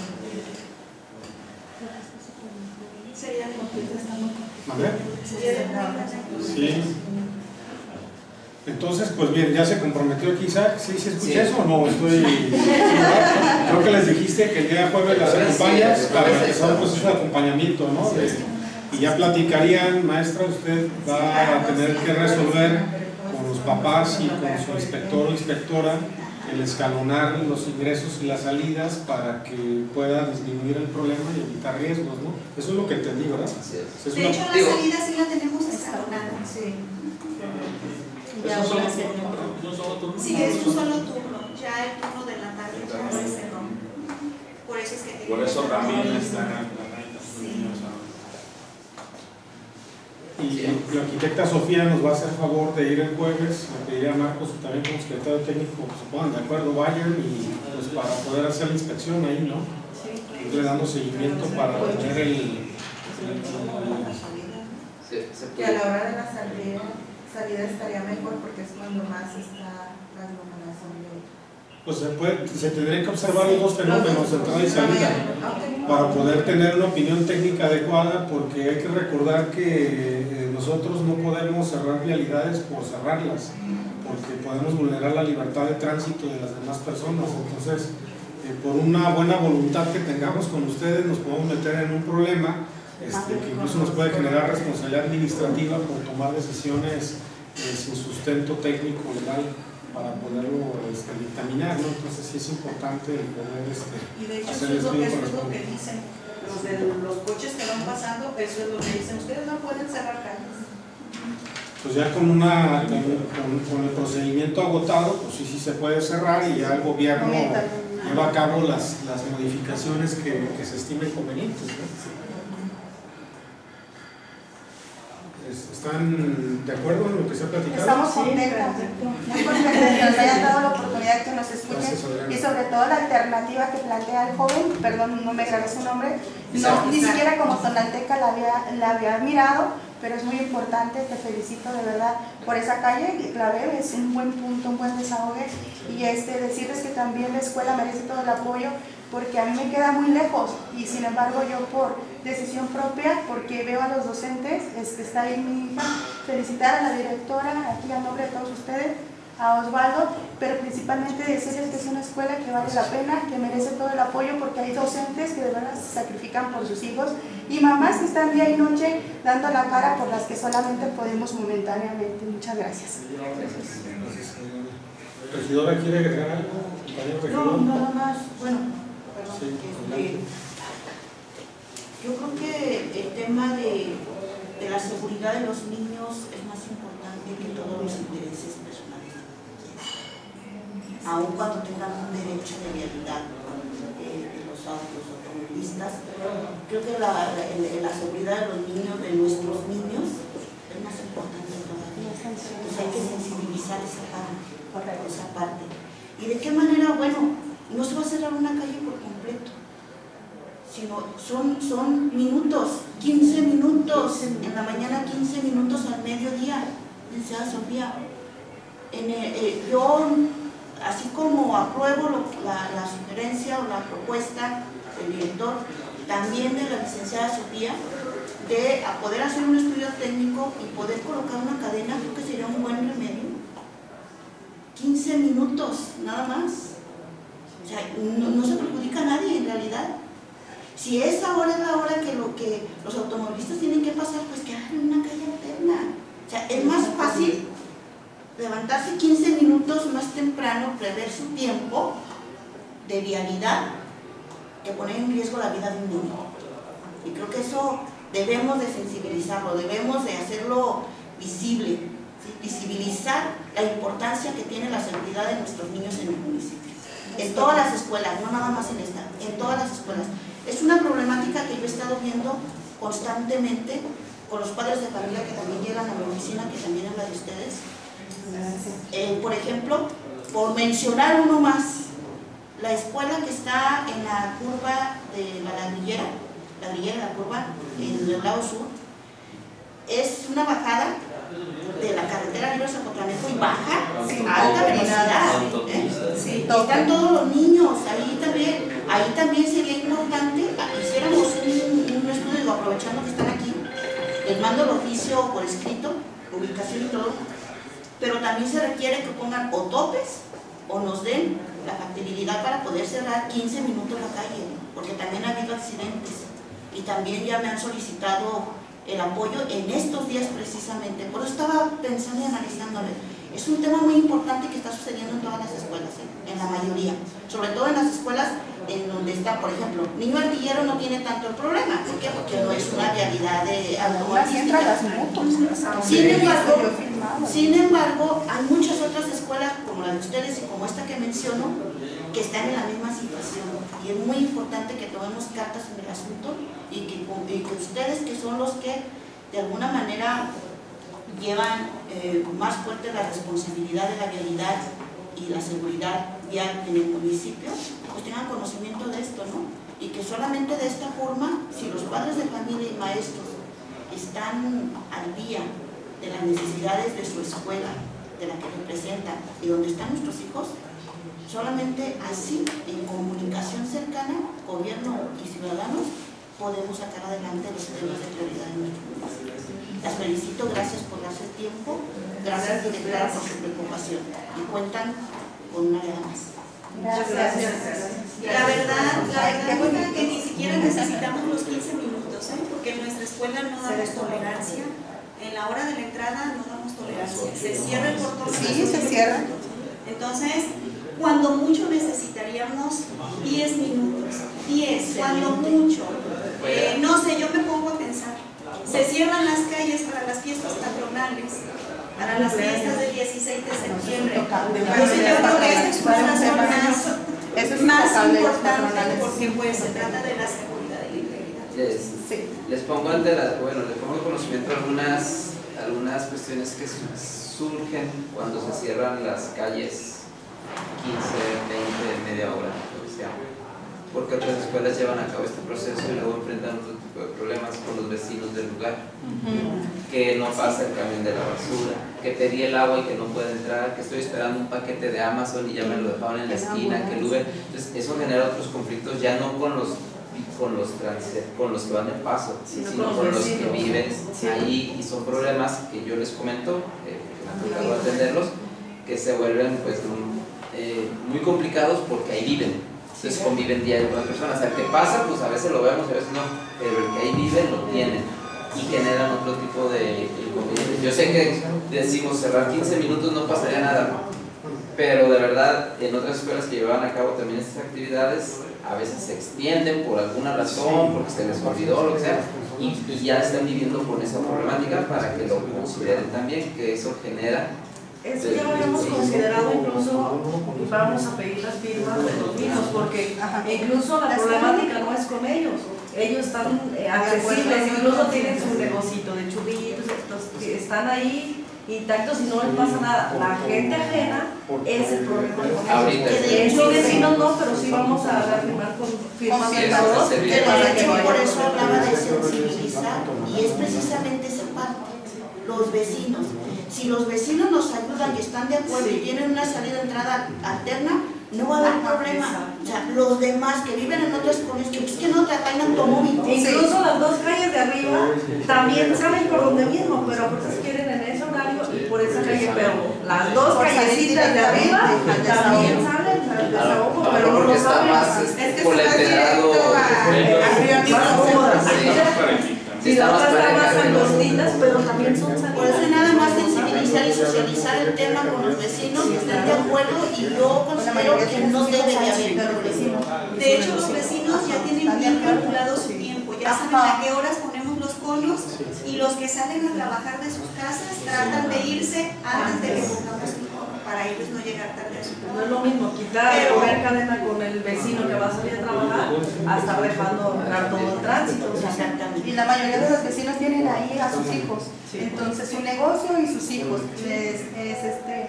la Sería ¿Vale? Sí. Sí. Entonces, pues bien, ya se comprometió aquí Isaac. ¿Sí se escucha Sí. eso o no? Estoy... Creo que les dijiste que el día jueves las Sí, acompañas sí, para sí, empezar un sí. proceso de acompañamiento, ¿no? Sí. Y ya platicarían, maestra, usted va a tener que resolver con los papás y con su inspector o inspectora el escalonar los ingresos y las salidas para que pueda disminuir el problema y evitar riesgos, ¿no? Eso es lo que entendí, ¿verdad? Así es. Es De una- hecho, la digo- salida sí la tenemos escalonada. Sí. Ya ¿Es un ahora solo sí. turno? ¿Es un solo turno? Sí, es un solo turno. Ya el turno de la tarde ya se cerró. Por eso es que Por eso también tenemos- está la renta. Sí. Y la arquitecta Sofía nos va a hacer favor de ir el jueves, le pediría a Marcos y también como secretario técnico que se pongan de acuerdo, vayan y pues para poder hacer la inspección ahí, ¿no? Y le damos seguimiento para tener el, el- Se, se Que a la puede. hora de la salida, salida estaría mejor porque es cuando más está la aglomeración de... pues se, puede, se tendrían que observar los dos fenómenos, entrada y salida, para poder tener una opinión técnica adecuada, porque hay que recordar que eh, nosotros no podemos cerrar vialidades por cerrarlas, porque podemos vulnerar la libertad de tránsito de las demás personas. Entonces, eh, por una buena voluntad que tengamos con ustedes, nos podemos meter en un problema este, que incluso nos puede generar responsabilidad administrativa por tomar decisiones eh, sin sustento técnico legal para poderlo este, dictaminar, ¿no? Entonces sí es importante el poder este, Y de hecho, hacer eso el es lo, estudio eso es lo que correspondiente. dicen los de los coches que van pasando, eso es lo que dicen. Ustedes no pueden cerrar calles. Pues ya con, una, con, con- con el procedimiento agotado, pues sí, sí se puede cerrar y ya el gobierno lleva a cabo las, las modificaciones que, que se estimen convenientes, ¿no? ¿Están de acuerdo en lo que se ha platicado? Estamos contentos, muy contentos de que nos hayan dado la oportunidad que nos escuchen y sobre todo la alternativa que plantea el joven, perdón, no me grabé su nombre, no, ni siquiera como tonalteca la había, la había mirado, pero es muy importante, te felicito de verdad por esa calle, que clave, es un buen punto, un buen desahogue, y este, decirles que también la escuela merece todo el apoyo, porque a mí me queda muy lejos y sin embargo yo por decisión propia, porque veo a los docentes, este, está ahí mi hija, felicitar a la directora, aquí a nombre de todos ustedes, a Osvaldo, pero principalmente decirles que es una escuela que vale la pena, que merece todo el apoyo, porque hay docentes que de verdad se sacrifican por sus hijos y mamás que están día y noche dando la cara por las que solamente podemos momentáneamente. Muchas gracias. Gracias. ¿Regidora quiere agregar algo? No, nada más, bueno, perdón, sí, este, yo creo que el tema de, de la seguridad de los niños es más importante que todos los intereses personales, aun cuando tengan un derecho de vialidad eh, de los autos automovilistas. Creo que la, la, la seguridad de los niños, de nuestros niños, es más importante todavía. Entonces hay que sensibilizar esa parte, esa parte. ¿Y de qué manera? Bueno, no se va a cerrar una calle por completo, sino son, son minutos, quince minutos en la mañana, quince minutos al mediodía, licenciada Sofía. En el, eh, yo, así como apruebo lo, la, la sugerencia o la propuesta del director, también de la licenciada Sofía, de a poder hacer un estudio técnico y poder colocar una cadena, creo que sería un buen remedio. quince minutos, nada más. O sea, no, no se perjudica a nadie en realidad. Si esa hora es la hora que, lo, que los automovilistas tienen que pasar, pues que hagan una calle alterna. O sea, es más fácil levantarse quince minutos más temprano, prever su tiempo de vialidad, que poner en riesgo la vida de un niño. Y creo que eso debemos de sensibilizarlo, debemos de hacerlo visible, ¿sí? Visibilizar la importancia que tiene la seguridad de nuestros niños en el municipio. En todas las escuelas, no nada más en esta, en todas las escuelas. Es una problemática que yo he estado viendo constantemente con los padres de familia que también llegan a mi oficina, que también es la de ustedes. Eh, por ejemplo, por mencionar uno más, la escuela que está en la curva de la ladrillera, la ladrillera de la curva, en el lado sur, es una bajada de la carretera Libres Zapotlanejo y baja sí, a alta velocidad. ¿eh? Sí, están todos los niños, ahí también, ahí también sería importante, hiciéramos un, un estudio, aprovechando que están aquí, les mando el oficio por escrito, ubicación y todo, pero también se requiere que pongan o topes o nos den la factibilidad para poder cerrar quince minutos la calle, porque también ha habido accidentes y también ya me han solicitado el apoyo en estos días precisamente. Por eso estaba pensando y analizando, a ver, es un tema muy importante que está sucediendo en todas las escuelas, ¿eh? En la mayoría, sobre todo en las escuelas en donde está, por ejemplo, Niño Artillero no tiene tanto el problema. ¿Por qué? Porque no es una vialidad de automovilística. Sin embargo, sin embargo, hay muchas otras escuelas como la de ustedes y como esta que menciono, que están en la misma situación, y es muy importante que tomemos cartas en el asunto y que, y que ustedes, que son los que de alguna manera llevan eh, más fuerte la responsabilidad de la vialidad y la seguridad vial en el municipio, pues tengan conocimiento de esto, ¿no? Y que solamente de esta forma, si los padres de familia y maestros están al día de las necesidades de su escuela, de la que representan y donde están nuestros hijos, solamente así, en comunicación cercana, gobierno y ciudadanos, podemos sacar adelante los temas de prioridad en nuestro municipio. Las felicito, gracias por darse tiempo, gracias directora por su preocupación y cuentan con una área más. Muchas gracias. La verdad, la verdad es que ni siquiera necesitamos los quince minutos, ¿eh? Porque en nuestra escuela no damos tolerancia. En la hora de la entrada no damos tolerancia. Se cierra el portón. Sí, se cierra. Entonces, cuando mucho necesitaríamos diez minutos, diez, cuando mucho. Eh, no sé, yo me pongo a pensar. Se cierran las calles para las fiestas patronales, para las fiestas del dieciséis de septiembre. Entonces yo creo que esta es una zona Eso es más impecable, los importante patronales. porque pues se trata de la seguridad y la integridad. Les, Sí. les pongo ante la, bueno, les pongo en conocimiento algunas, algunas cuestiones que su- surgen cuando se cierran las calles quince, veinte, media hora, lo que sea, porque otras escuelas llevan a cabo este proceso y luego enfrentan otro tipo de problemas con los vecinos del lugar, que no pasa el camión de la basura, que pedí el agua y que no puede entrar, que estoy esperando un paquete de Amazon y ya me lo dejaron en la esquina, que el Uber, entonces eso genera otros conflictos ya no con los con los trans- con los que van de paso, Sino sino con con los los que vecinos. viven Sí. ahí, y son problemas que yo les comento, eh, que me ha tocado atenderlos, que se vuelven pues muy, eh, muy complicados porque ahí viven, entonces conviven diario con las personas. Al que pasa, pues a veces lo vemos, a veces no, pero el que ahí vive lo tienen y generan otro tipo de inconvenientes. Yo sé que decimos cerrar quince minutos no pasaría nada, pero de verdad en otras escuelas que llevaban a cabo también estas actividades a veces se extienden por alguna razón, porque se les olvidó, lo que sea, y, y ya están viviendo con esa problemática para que lo consideren también, que eso genera. Eso ya lo habíamos considerado, incluso vamos a pedir las firmas de los mismos, porque incluso la problemática no es con ellos. Ellos están eh, accesibles, incluso tienen su negocito de churritos, estos, están ahí intactos y no les pasa nada. La gente ajena es el problema con ellos. Que de hecho vecinos no, pero sí vamos a reafirmar con firmas de todos. Que de hecho por eso hablaba de sensibilizar, y es precisamente esa parte, los vecinos. Si los vecinos nos ayudan y están de acuerdo y tienen una salida-entrada alterna, no va a haber problema. O sea, los demás que viven en otras colonias, es que no traen automóvil. Incluso las dos calles de arriba también salen por donde mismo, pero a veces quieren en ese horario y por esa calle, pero las dos callecitas de arriba también salen al desahogo, pero no lo saben. Es que coleterado. Si la otra está más angostitas, pero también son salidas. Por eso nada más sensibilizar y socializar el tema con los vecinos que estén de acuerdo, y yo considero que no debe de haber problema. De hecho, los vecinos ya tienen bien calculado su tiempo, ya saben a qué horas ponemos los conos, y los que salen a trabajar de sus casas tratan de irse antes de que pongamos el cono, para ellos no llegar tarde a su trabajo. No es lo mismo quitar, poner cadena con el vecino que va a salir a trabajar, a estar dejando entrar todo el tránsito. Y la mayoría de los vecinos tienen ahí a sus hijos, entonces su negocio y sus hijos es, es este,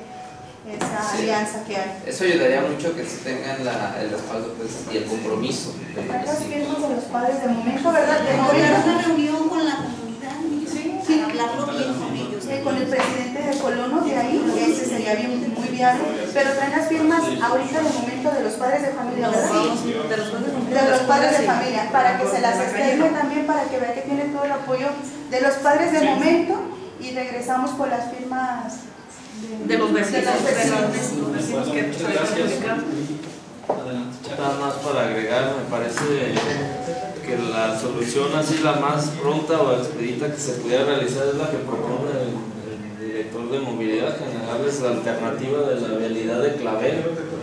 esa Sí. alianza que hay. Eso ayudaría mucho que se tengan la, el respaldo pues, y el compromiso de los Hay las vecinos. firmas de los padres de momento, ¿verdad? De Organizar momento. una reunión con la comunidad, para hablarlo bien con ellos. Eh, con el presidente de Colono de ahí, ese sería bien, muy viable, pero traen las firmas ahorita de momento de los padres de familia, ¿verdad? Sí, de los padres de familia. De los padres de Sí. familia, para que se las extienda también, para que vea que tiene todo el apoyo de los padres de momento, y regresamos con las firmas de, De los vecinos, de los de vecinos. los vecinos que Muchas se gracias. publicar. Adelante, Chaco. Nada más para agregar, me parece que la solución así la más pronta o expedita que se pudiera realizar es la que propone el, el director de movilidad, generarles la alternativa de la vialidad de Clavel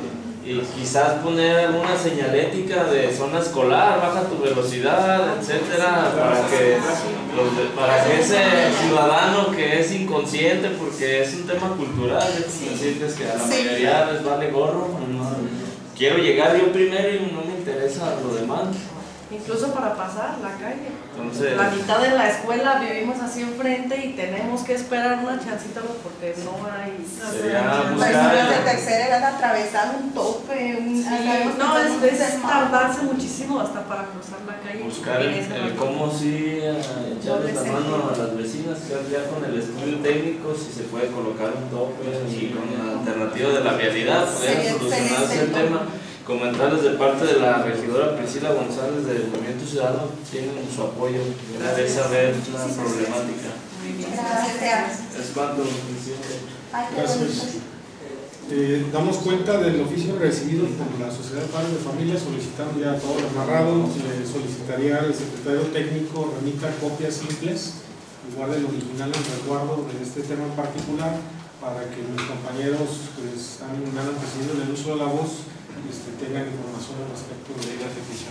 y quizás poner alguna señalética de zona escolar, baja tu velocidad, etcétera, para que, los de- para que ese ciudadano que es inconsciente, porque es un tema cultural, es decir, que a la mayoría les vale gorro, no, quiero llegar yo primero y no me interesa lo demás. Incluso para pasar la calle. Entonces, La mitad de la escuela vivimos así enfrente y tenemos que esperar una chancita porque no hay. sería Pues no es de buscar, tercera edad, atravesar un tope, un... Sí, sabemos no, que es, son es semáforos. tardarse muchísimo hasta para cruzar la calle. buscar el, el cómo sí eh, echarles la mano a las vecinas, que ya con el estudio técnico si se puede colocar un tope y con la alternativa de la vialidad pudiera Sería solucionarse el excelente. tema. Comentarles de parte de la regidora Priscila González del Movimiento Ciudadano, tienen su apoyo, de saber la problemática. Gracias. Es cuanto, presidente. Ay, qué Gracias. bonito. Eh, damos cuenta del oficio recibido por la Sociedad de Padres de Familia, solicitando ya todo lo narrado. Le solicitaría al secretario técnico remita copias simples, igual del original en resguardo de este tema en particular, para que mis compañeros pues, han, me han antecedido en el uso de la voz, este, tengan información al respecto de la petición.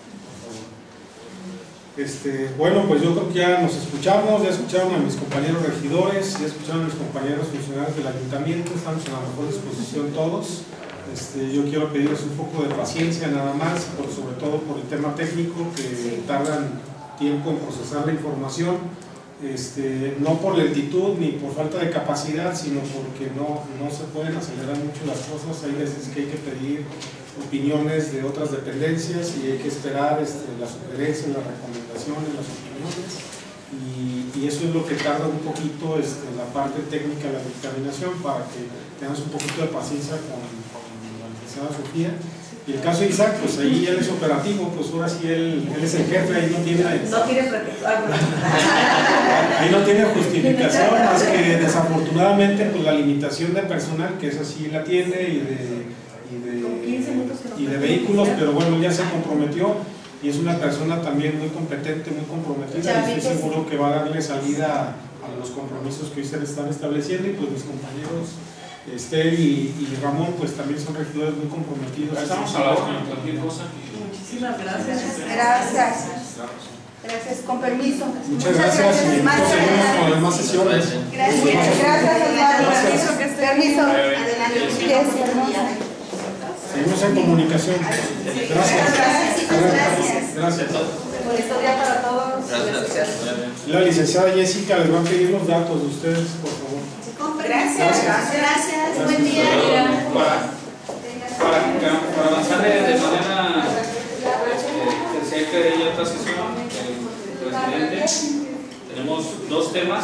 Este, bueno, pues yo creo que ya nos escuchamos, ya escucharon a mis compañeros regidores, ya escucharon a mis compañeros funcionarios del ayuntamiento, estamos en la mejor disposición todos. Este, yo quiero pedirles un poco de paciencia nada más, por, sobre todo por el tema técnico, que tardan tiempo en procesar la información, este, no por lentitud ni por falta de capacidad, sino porque no, no se pueden acelerar mucho las cosas. Hay veces que hay que pedir opiniones de otras dependencias y hay que esperar este, las sugerencias, las recomendaciones, las opiniones, y, y eso es lo que tarda un poquito este, la parte técnica de la dictaminación, para que tengas un poquito de paciencia con, con la licenciada Sofía. Y el caso de Isaac, pues ahí él es operativo, pues ahora sí él, él es el jefe, ahí no tiene, No tiene pretexto. ahí no tiene justificación, más que desafortunadamente pues la limitación de personal, que esa sí la tiene, y de, y de, y de vehículos, pero bueno, ya se comprometió y es una persona también muy competente, muy comprometida, y estoy seguro que va a darle salida a los compromisos que hoy se le están estableciendo. Y pues mis compañeros Estel y, y Ramón pues también son regidores muy comprometidos. Estamos a la hora de cualquier cosa. Muchísimas gracias. Gracias. Gracias, con permiso. Muchas gracias, y nosotros seguimos con las demás sesiones. Gracias, gracias, Osvaldo. Permiso, que esté permiso. Adelante. Seguimos en comunicación. Gracias. Gracias. Gracias. Bonito día para todos. Gracias. La licenciada Jessica les va a pedir los datos de ustedes, por favor. Gracias. Gracias. Buen día. Para, para, para avanzar de, de manera este, decía que hay otra sesión, el presidente, tenemos dos temas.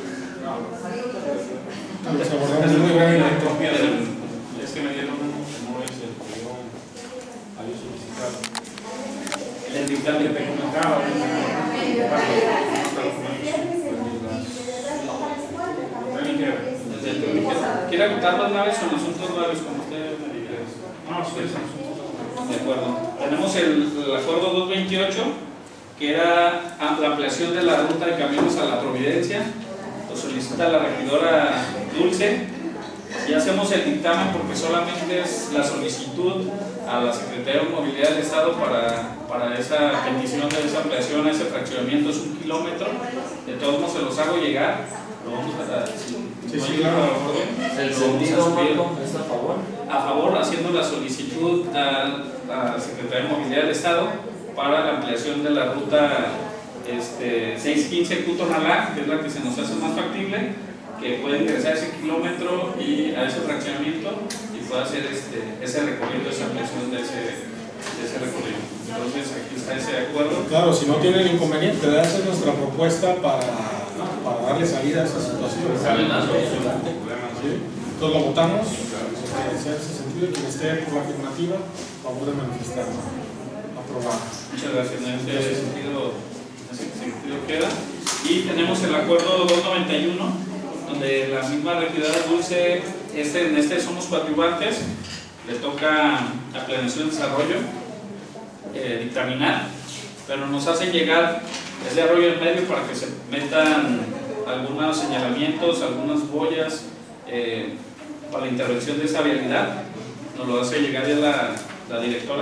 Los abordamos muy brevemente. Es que me dieron un temor y se pidió había solicitado. El dictamen Te comentaba, ¿quiere agotar las naves o en asuntos varios como usted me diga? No, sí, sí. De acuerdo. Tenemos el, el acuerdo doscientos veintiocho, que era la ampliación de la ruta de camiones a la Providencia. Lo solicita la regidora Dulce. Y hacemos el dictamen porque solamente es la solicitud a la Secretaría de Movilidad del Estado para, para esa petición de esa ampliación, ese fraccionamiento es un kilómetro. De todos modos se los hago llegar. Lo vamos a, si, Sí, no sí, hay claro. orden, ¿El lo vamos a sentido, subir. Marco, está a favor? A favor, haciendo la solicitud a la Secretaría de Movilidad del Estado para la ampliación de la ruta este, seiscientos quince Cutonalá, que es la que se nos hace más factible, que puede ingresar ese kilómetro y a ese fraccionamiento y pueda hacer este, ese recorrido, esa ampliación de ese, de ese recorrido. Entonces aquí está ese acuerdo. Claro, si no tienen inconveniente, esa es nuestra propuesta para, para darle salida a esa situación. ¿Sí? Entonces lo votamos, que sea en ese sentido, quien esté por la afirmativa, favor de manifestar. Aprobado. Muchas gracias. En ese sentido, en ese sentido queda. Y tenemos el acuerdo doscientos noventa y uno, donde la misma regidora Dulce, este, en este somos coadyuvantes, le toca a Planeación y Desarrollo eh, dictaminar, pero nos hacen llegar ese arroyo en medio para que se metan algunos señalamientos, algunas boyas eh, para la intervención de esa vialidad. Nos lo hace llegar ya la, la directora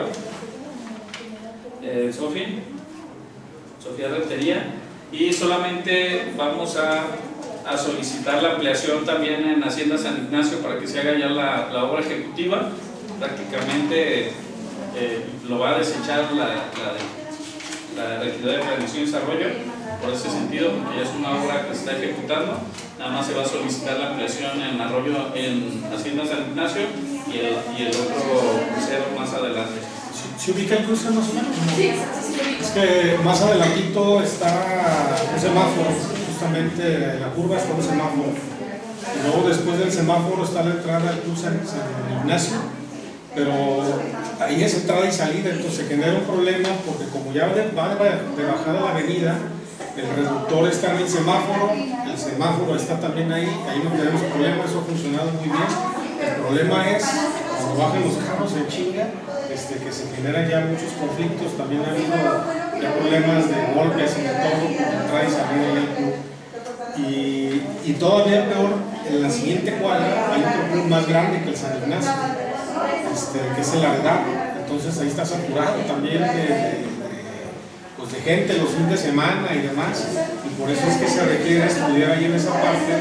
eh, Sofía Sofía Rentería, y solamente vamos a a solicitar la ampliación también en Hacienda San Ignacio para que se haga ya la, la obra ejecutiva. Prácticamente eh, lo va a desechar la, la, la regidora de Planeación y Desarrollo por ese sentido, porque ya es una obra que se está ejecutando. Nada más se va a solicitar la ampliación en Arroyo, en Hacienda San Ignacio, y el, y el otro crucero más adelante. ¿Se ubica el cruce más o menos? Sí, sí, sí. Es que más adelantito está un semáforo, justamente en la curva está un semáforo. Y luego después del semáforo está la entrada al cruce en San Ignacio, pero ahí es entrada y salida, entonces se genera un problema porque como ya va de bajada la avenida, el reductor está en el semáforo, el semáforo está también ahí, ahí no tenemos problema, eso ha funcionado muy bien. El problema es cuando bajan los carros en chinga, este, que se generan ya muchos conflictos, también ha habido ya problemas de golpes y de todo por entrar y salir del club. Y, y todavía peor, en la siguiente cuadra hay otro club más grande que el San Ignacio, este, que es el Aredano. Entonces ahí está saturado también de, de, de, pues de gente los fines de semana y demás, y por eso es que se requiere estudiar ahí en esa parte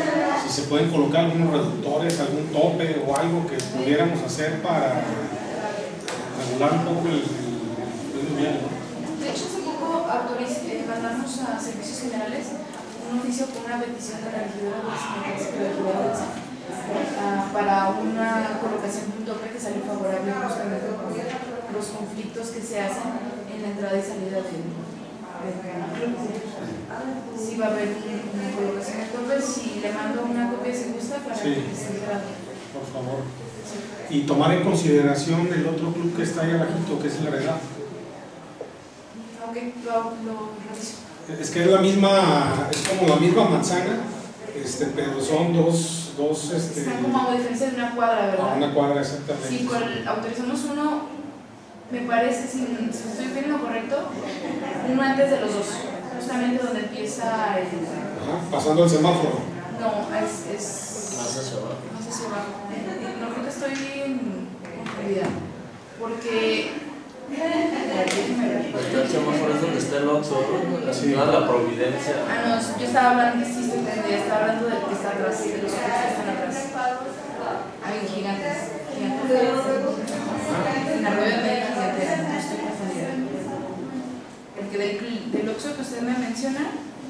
si se pueden colocar algunos reductores, algún tope o algo que pudiéramos hacer para regular un poco el, el, el nivel, ¿no? De hecho, hace poco autoriz- eh, mandamos a Servicios Generales un oficio con una petición de la regidora de la Secretaría de Salud para una colocación de un tope que salió favorable justamente por los conflictos que se hacen en la entrada y salida del club. Sí va a haber una colocación de tope, si le mando una copia si gusta para sí, que se enterado. por favor. Y tomar en consideración el otro club que está ahí abajito, que es el Heredad. Ok, lo, lo reviso. Es que es la misma, es como la misma manzana, este, pero son dos, dos este, Están como a diferencia de una cuadra, ¿verdad? a una cuadra exactamente. Sí, con, autorizamos uno, me parece, si, si estoy bien lo correcto, uno antes de los dos, justamente donde empieza el... Ajá, pasando el semáforo. No, es... es Más hacia abajo. Más hacia abajo. No, creo que estoy en confundida, porque... El semáforo es donde está el Oxxo, ¿no? Sí. Toda la Providencia. Ah, no, yo estaba hablando, sí, estoy entendida, estaba hablando del que está atrás, de los que están atrás. Hay gigantes, gigantes. En Arroyo de Medio Gigantera, no estoy confundida. Porque del, del Oxxo que usted me menciona,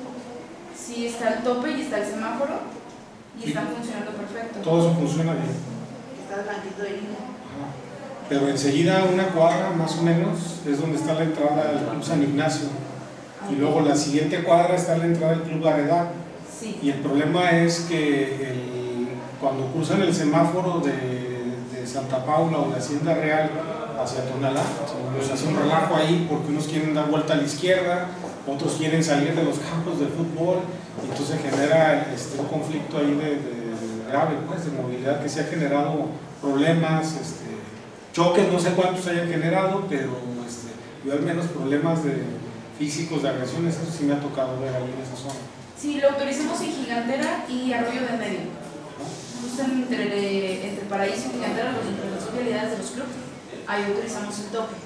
sí está el tope y está el semáforo y están funcionando perfecto. Todo eso funciona bien. Está el banquito de línea. Pero enseguida una cuadra más o menos es donde está la entrada del Club San Ignacio. Y luego la siguiente cuadra está la entrada del Club Heredad. Sí. Y el problema es que el, cuando cruzan el semáforo de, de Santa Paula o de Hacienda Real hacia Tonalá, pues hace un relajo ahí porque unos quieren dar vuelta a la izquierda, otros quieren salir de los campos de fútbol, y entonces genera este, un conflicto ahí de, de, de grave, pues, de movilidad, que se ha generado problemas, este, choques, no sé cuántos hayan generado, pero este, yo al menos problemas de físicos, de agresiones, eso sí me ha tocado ver ahí en esa zona. Sí, lo autorizamos en Gigantera y Arroyo de Medio. Justo entre, entre Paraíso y Gigantera, los, entre las dos realidades de los clubes, ahí autorizamos el tope.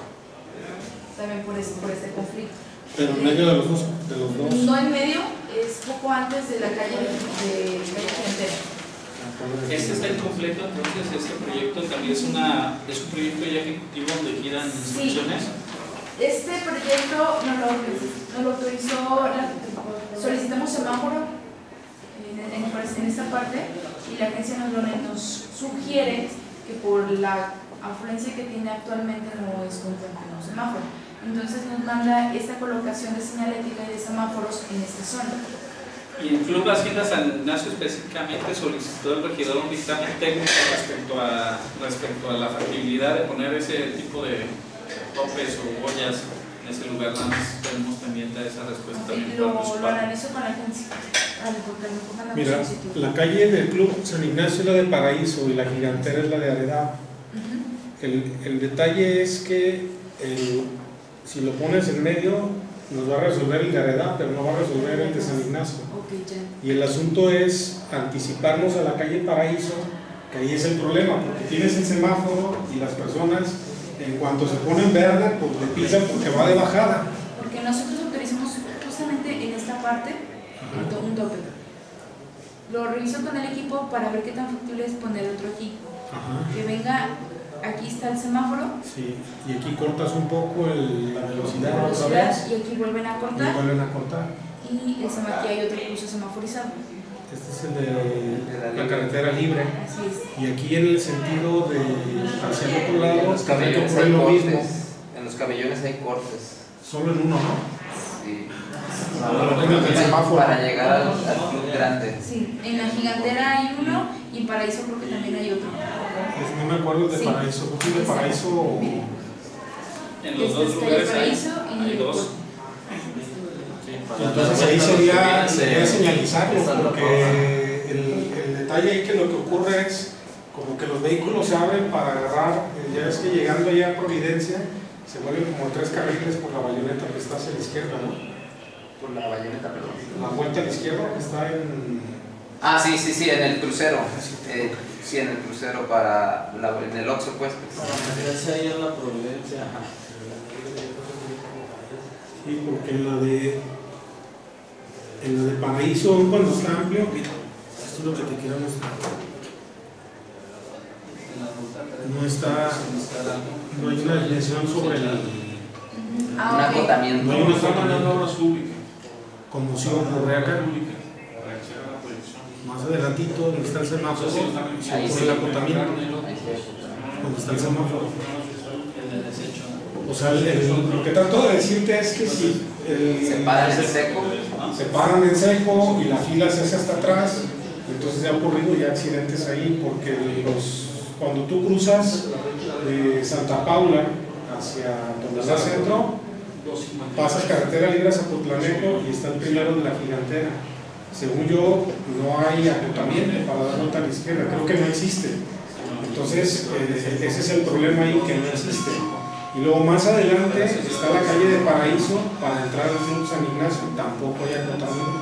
También por este, por este conflicto. Pero en medio de los dos, de los dos. No en medio, es poco antes de la calle de, de Gigantera. Este está incompleto, entonces este proyecto también es, una, es un proyecto ya ejecutivo donde giran instrucciones. Sí. Este proyecto nos lo, nos lo autorizó, la, solicitamos semáforo en, en, en esta parte y la agencia nos, lo, nos sugiere que por la afluencia que tiene actualmente no es contemplado un semáforo. Entonces nos manda esta colocación de señalética y de semáforos en esta zona. Y el Club Hacienda San Ignacio específicamente solicitó al regidor un dictamen técnico respecto a, respecto a la factibilidad de poner ese tipo de topes o boyas en ese lugar. Nada más tenemos pendiente a esa respuesta. Okay, también lo, para lo analizo con la agencia. Mira, la calle del Club San Ignacio es la de Paraíso y la Gigantera es la de Heredad. Uh-huh. el, el detalle es que el, si lo pones en medio nos va a resolver el de Heredad, pero no va a resolver el de San Ignacio. Okay, ya. Y el asunto es anticiparnos a la calle Paraíso, que ahí es el problema, porque tienes el semáforo y las personas en cuanto se ponen verde, pues le pisan porque va de bajada. Porque nosotros autorizamos justamente en esta parte un tope. Lo reviso con el equipo para ver qué tan factible es poner otro aquí. Ajá. Que venga, aquí está el semáforo. Sí, y aquí cortas un poco el, la velocidad, la otra velocidad vez. Y aquí vuelven a cortar. Y vuelven a cortar. Y el semáforo, aquí hay otro cruce semaforizado. Este es el de la carretera libre. Así es. Y aquí en el sentido de hacia el otro lado, los camellones ocurre hay lo cortes. mismo. En los camellones hay cortes. Solo en uno, ¿no? Sí. El semáforo. Para llegar al, al club grande. Sí, en la Gigantera hay uno y en Paraíso creo que también hay otro. Pues no me acuerdo de sí. Paraíso, porque de Paraíso. Mire. En los este dos lugares hay, hay dos. Entonces ahí sería, sería señalizarlo, porque el, el detalle ahí que lo que ocurre es como que los vehículos se abren para agarrar, ya es que llegando allá a Providencia se vuelven como tres carriles por la bayoneta que está hacia la izquierda, ¿no? Por la bayoneta, perdón. La vuelta a la izquierda que está en... Ah, sí, sí, sí, en el crucero. Eh, sí, en el crucero para la, en el Oxxo, pues. Para meterse ahí en la Providencia. Ajá. Sí, porque en la de... En la de Paraíso, cuando está amplio, lo que te quiero mostrar. No está, no hay una dimensión sobre la... Ah, un acotamiento. No hay una está mandando obras públicas. Conmoción ocurre acá. Más Más adelantito, donde está el semáforo, ahí por sí, el acotamiento, donde está el semáforo. O sea, el, el, lo que trato de decirte es que si el, se paran en seco, se paran en seco y la fila se hace hasta atrás, entonces ya ha ocurrido ya accidentes ahí, porque los, cuando tú cruzas de Santa Paula hacia donde está el centro, pasas carretera libre a Zapotlanejo y está el primero de la Gigantera. Según yo, no hay acotamiento para dar vuelta a la izquierda, creo que no existe. Entonces, eh, ese es el problema ahí, que no existe. Y luego más adelante está la calle de Paraíso para entrar al Club San Ignacio, tampoco hay acotamiento.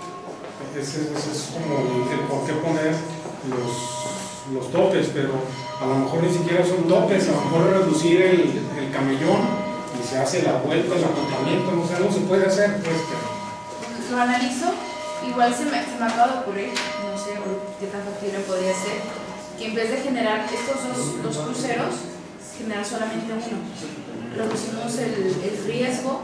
Ese, ese es como el, el por qué poner los, los topes, pero a lo mejor ni siquiera son topes, a lo mejor es reducir el, el camellón y se hace la vuelta, el acotamiento, no sé, algo se puede hacer, pues. Que... Lo analizo, igual se me, se me acaba de ocurrir, no sé qué tan factible podría ser, que en vez de generar estos dos, dos cruceros, generar solamente uno. Reducimos el, el riesgo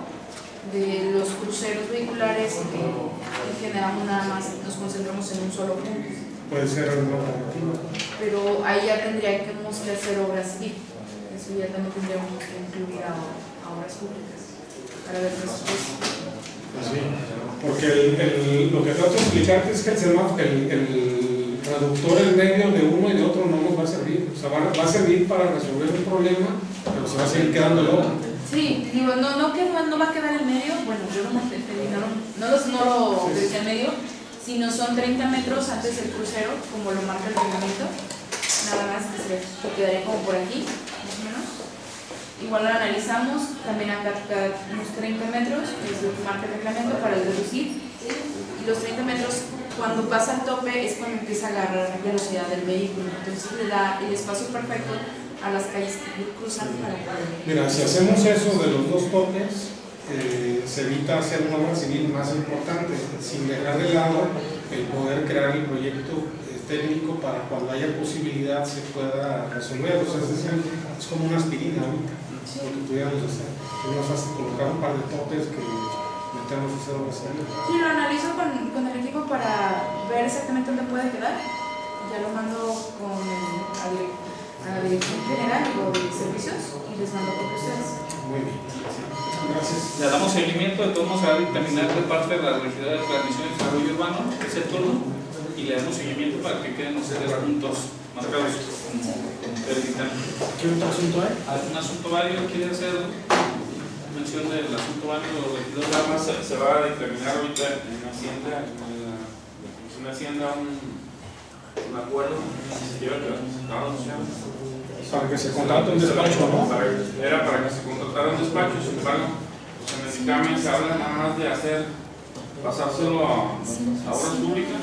de los cruceros vehiculares que, que generamos nada más, nos concentramos en un solo punto. Puede ser una alternativa. Pero ahí ya tendríamos que hacer obras civil. Eso ya también tendríamos que incluir a, a obras públicas para ver presupuesto. Pues sí, porque el, el, lo que trato de explicarte es que el semáforo, el, el reductor en medio de uno y de otro no nos va a servir. O sea, va, va a servir para resolver un problema, pero se va a seguir quedando el otro. Sí, digo, no, no, que no, no va a quedar en medio, bueno, yo no, no, no, los, no lo sí. en medio, sino son treinta metros antes del crucero, como lo marca el reglamento, nada más que se que quedaría como por aquí, más o menos. Igual lo analizamos, también acá, acá unos treinta metros, que es lo que marca el reglamento para reducir, y los treinta metros, cuando pasa el tope, es cuando empieza a agarrar la velocidad del vehículo, entonces le da el espacio perfecto a las calles que cruzan para poder... Mira, si hacemos eso de los dos topes, eh, se evita hacer una obra civil más importante, sin dejar de lado el poder crear el proyecto eh, técnico para cuando haya posibilidad se pueda resolver. O sea, es decir, es como una aspirina ahorita, sí. Lo que pudiéramos hacer. Es más fácil colocar un par de topes que meternos a hacer obra civil. Sí, lo analizo con, con el equipo para ver exactamente dónde puede quedar. Ya lo mando con el, al, a la Dirección General o de Servicios y les mando por ustedes. Muy bien. Gracias. Le damos seguimiento, de todos modos se va a dictaminar de parte de la Regidora de Transmisión y Desarrollo Urbano, que es el turno, y le damos seguimiento para que queden los tres puntos marcados como, como el dictamen. ¿Qué otro asunto hay? ¿Algún asunto válido? ¿Quiere hacer mención del asunto válido? Nada más se, se va a dictaminar ahorita en Hacienda, en la Comisión de Hacienda, un, un acuerdo para que se contrate un despacho, ¿no? Para, era para que se contratara un despacho, sin embargo, pues en el dictamen se habla nada más de hacer, pasárselo a, a obras públicas.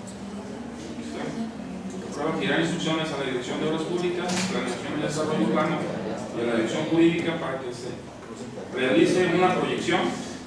Prueba girar instrucciones a la Dirección de Obras Públicas, Planeación y Desarrollo Urbano y a la Dirección Jurídica para que se realice una proyección.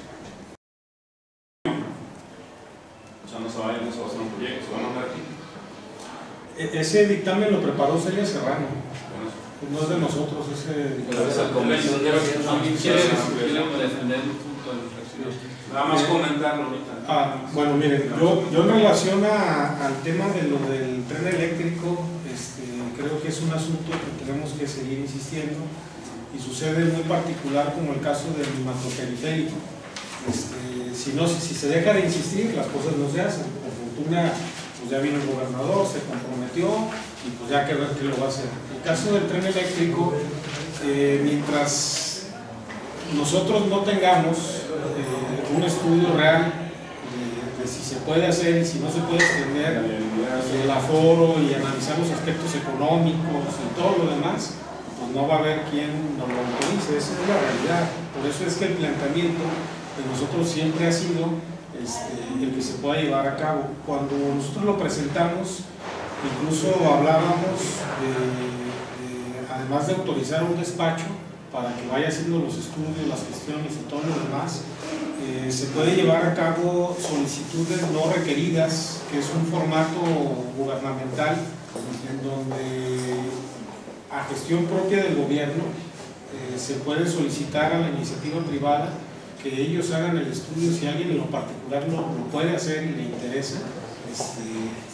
O sea, no se va a ir, no se va a hacer un proyecto, se va a mandar aquí. Ese dictamen lo preparó Celia Serrano. No es de nosotros, ese dictamen. ¿Alguien quiere defender un punto de reflexión? Nada más comentarlo ahorita. Ah, bueno, miren, yo, yo en relación a, al tema de lo del tren eléctrico, este, creo que es un asunto que tenemos que seguir insistiendo y sucede muy particular como el caso del hematoperiférico. Este, si, no, si se deja de insistir, las cosas no se hacen. Por fortuna, pues ya vino el gobernador, se comprometió y pues ya que ver qué lo va a hacer. El caso del tren eléctrico, eh, mientras nosotros no tengamos eh, un estudio real de, de si se puede hacer y si no se puede extender, el aforo y analizar los aspectos económicos y todo lo demás, pues no va a haber quien nos lo autorice. Esa es la realidad. Por eso es que el planteamiento de nosotros siempre ha sido este, el que se pueda llevar a cabo. Cuando nosotros lo presentamos, incluso hablábamos de, de, además de autorizar un despacho, para que vaya haciendo los estudios, las gestiones y todo lo demás. Eh, se puede llevar a cabo solicitudes no requeridas, que es un formato gubernamental en donde a gestión propia del gobierno eh, se puede solicitar a la iniciativa privada que ellos hagan el estudio, si alguien en lo particular lo, lo puede hacer y le interesa. Este,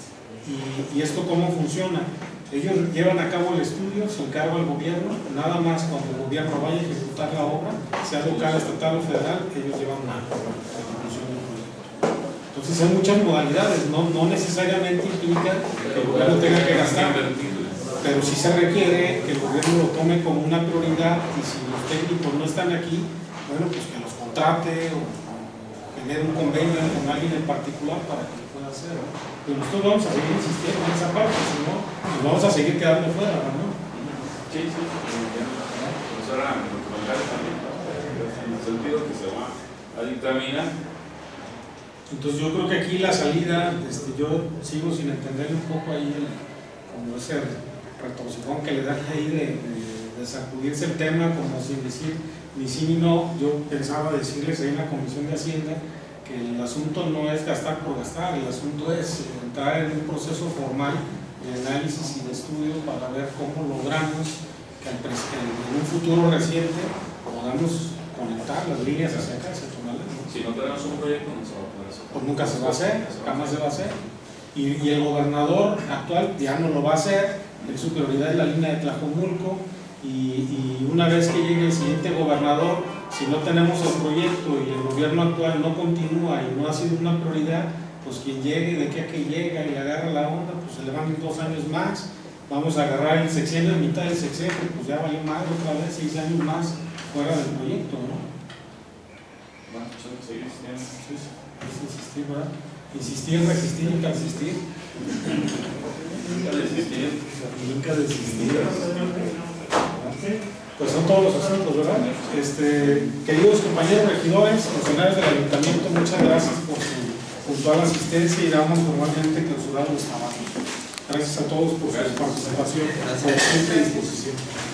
y, y esto cómo funciona. Ellos llevan a cabo el estudio, se encarga al gobierno, nada más cuando el gobierno vaya a ejecutar la obra, sea local, estatal o federal, ellos llevan la ejecución del proyecto. Entonces hay muchas modalidades, no, no necesariamente implica que el gobierno tenga que gastar, pero sí se requiere que el gobierno lo tome como una prioridad, y si los técnicos no están aquí, bueno, pues que los contrate o genere un convenio con alguien en particular para que lo pueda hacer, ¿no? Pero nosotros vamos a seguir insistiendo en esa parte, si no, nos vamos a seguir quedando fuera, ¿no? Sí, sí, profesora, me comentaron también, en el sentido que se va a dictaminar. Entonces yo creo que aquí la salida, este, yo sigo sin entender un poco ahí el, como ese retorcijón que le dan ahí de, de, de sacudirse el tema como sin decir ni sí ni no. Yo pensaba decirles ahí en la Comisión de Hacienda que el asunto no es gastar por gastar, el asunto es entrar en un proceso formal de análisis y de estudio para ver cómo logramos que en un futuro reciente podamos conectar las líneas hacia acá, hacia Tonalá, ¿no? Si no tenemos un proyecto, no se va a poder hacer. Pues nunca se va a hacer, jamás se va a hacer. Y, y el gobernador actual ya no lo va a hacer, su prioridad es la línea de Tlajomulco. Y, y una vez que llegue el siguiente gobernador, si no tenemos el proyecto y el gobierno actual no continúa y no ha sido una prioridad, pues quien llegue, de que a que llega y agarra la onda, pues se le van dos años más, vamos a agarrar el sexenio, mitad del sexenio, pues ya valió más otra vez, seis años más fuera del proyecto, ¿no? Bueno, pues hay que seguir insistiendo. Sí, sí, es insistir, ¿verdad? Insistir, resistir, nunca desistir. Nunca desistir. Nunca desistir. Pues son todos los asuntos, ¿verdad? Este, queridos compañeros regidores, funcionarios del ayuntamiento, muchas gracias por su puntual asistencia y damos formalmente clausurado los trabajos. Gracias a todos por su participación, por su disposición.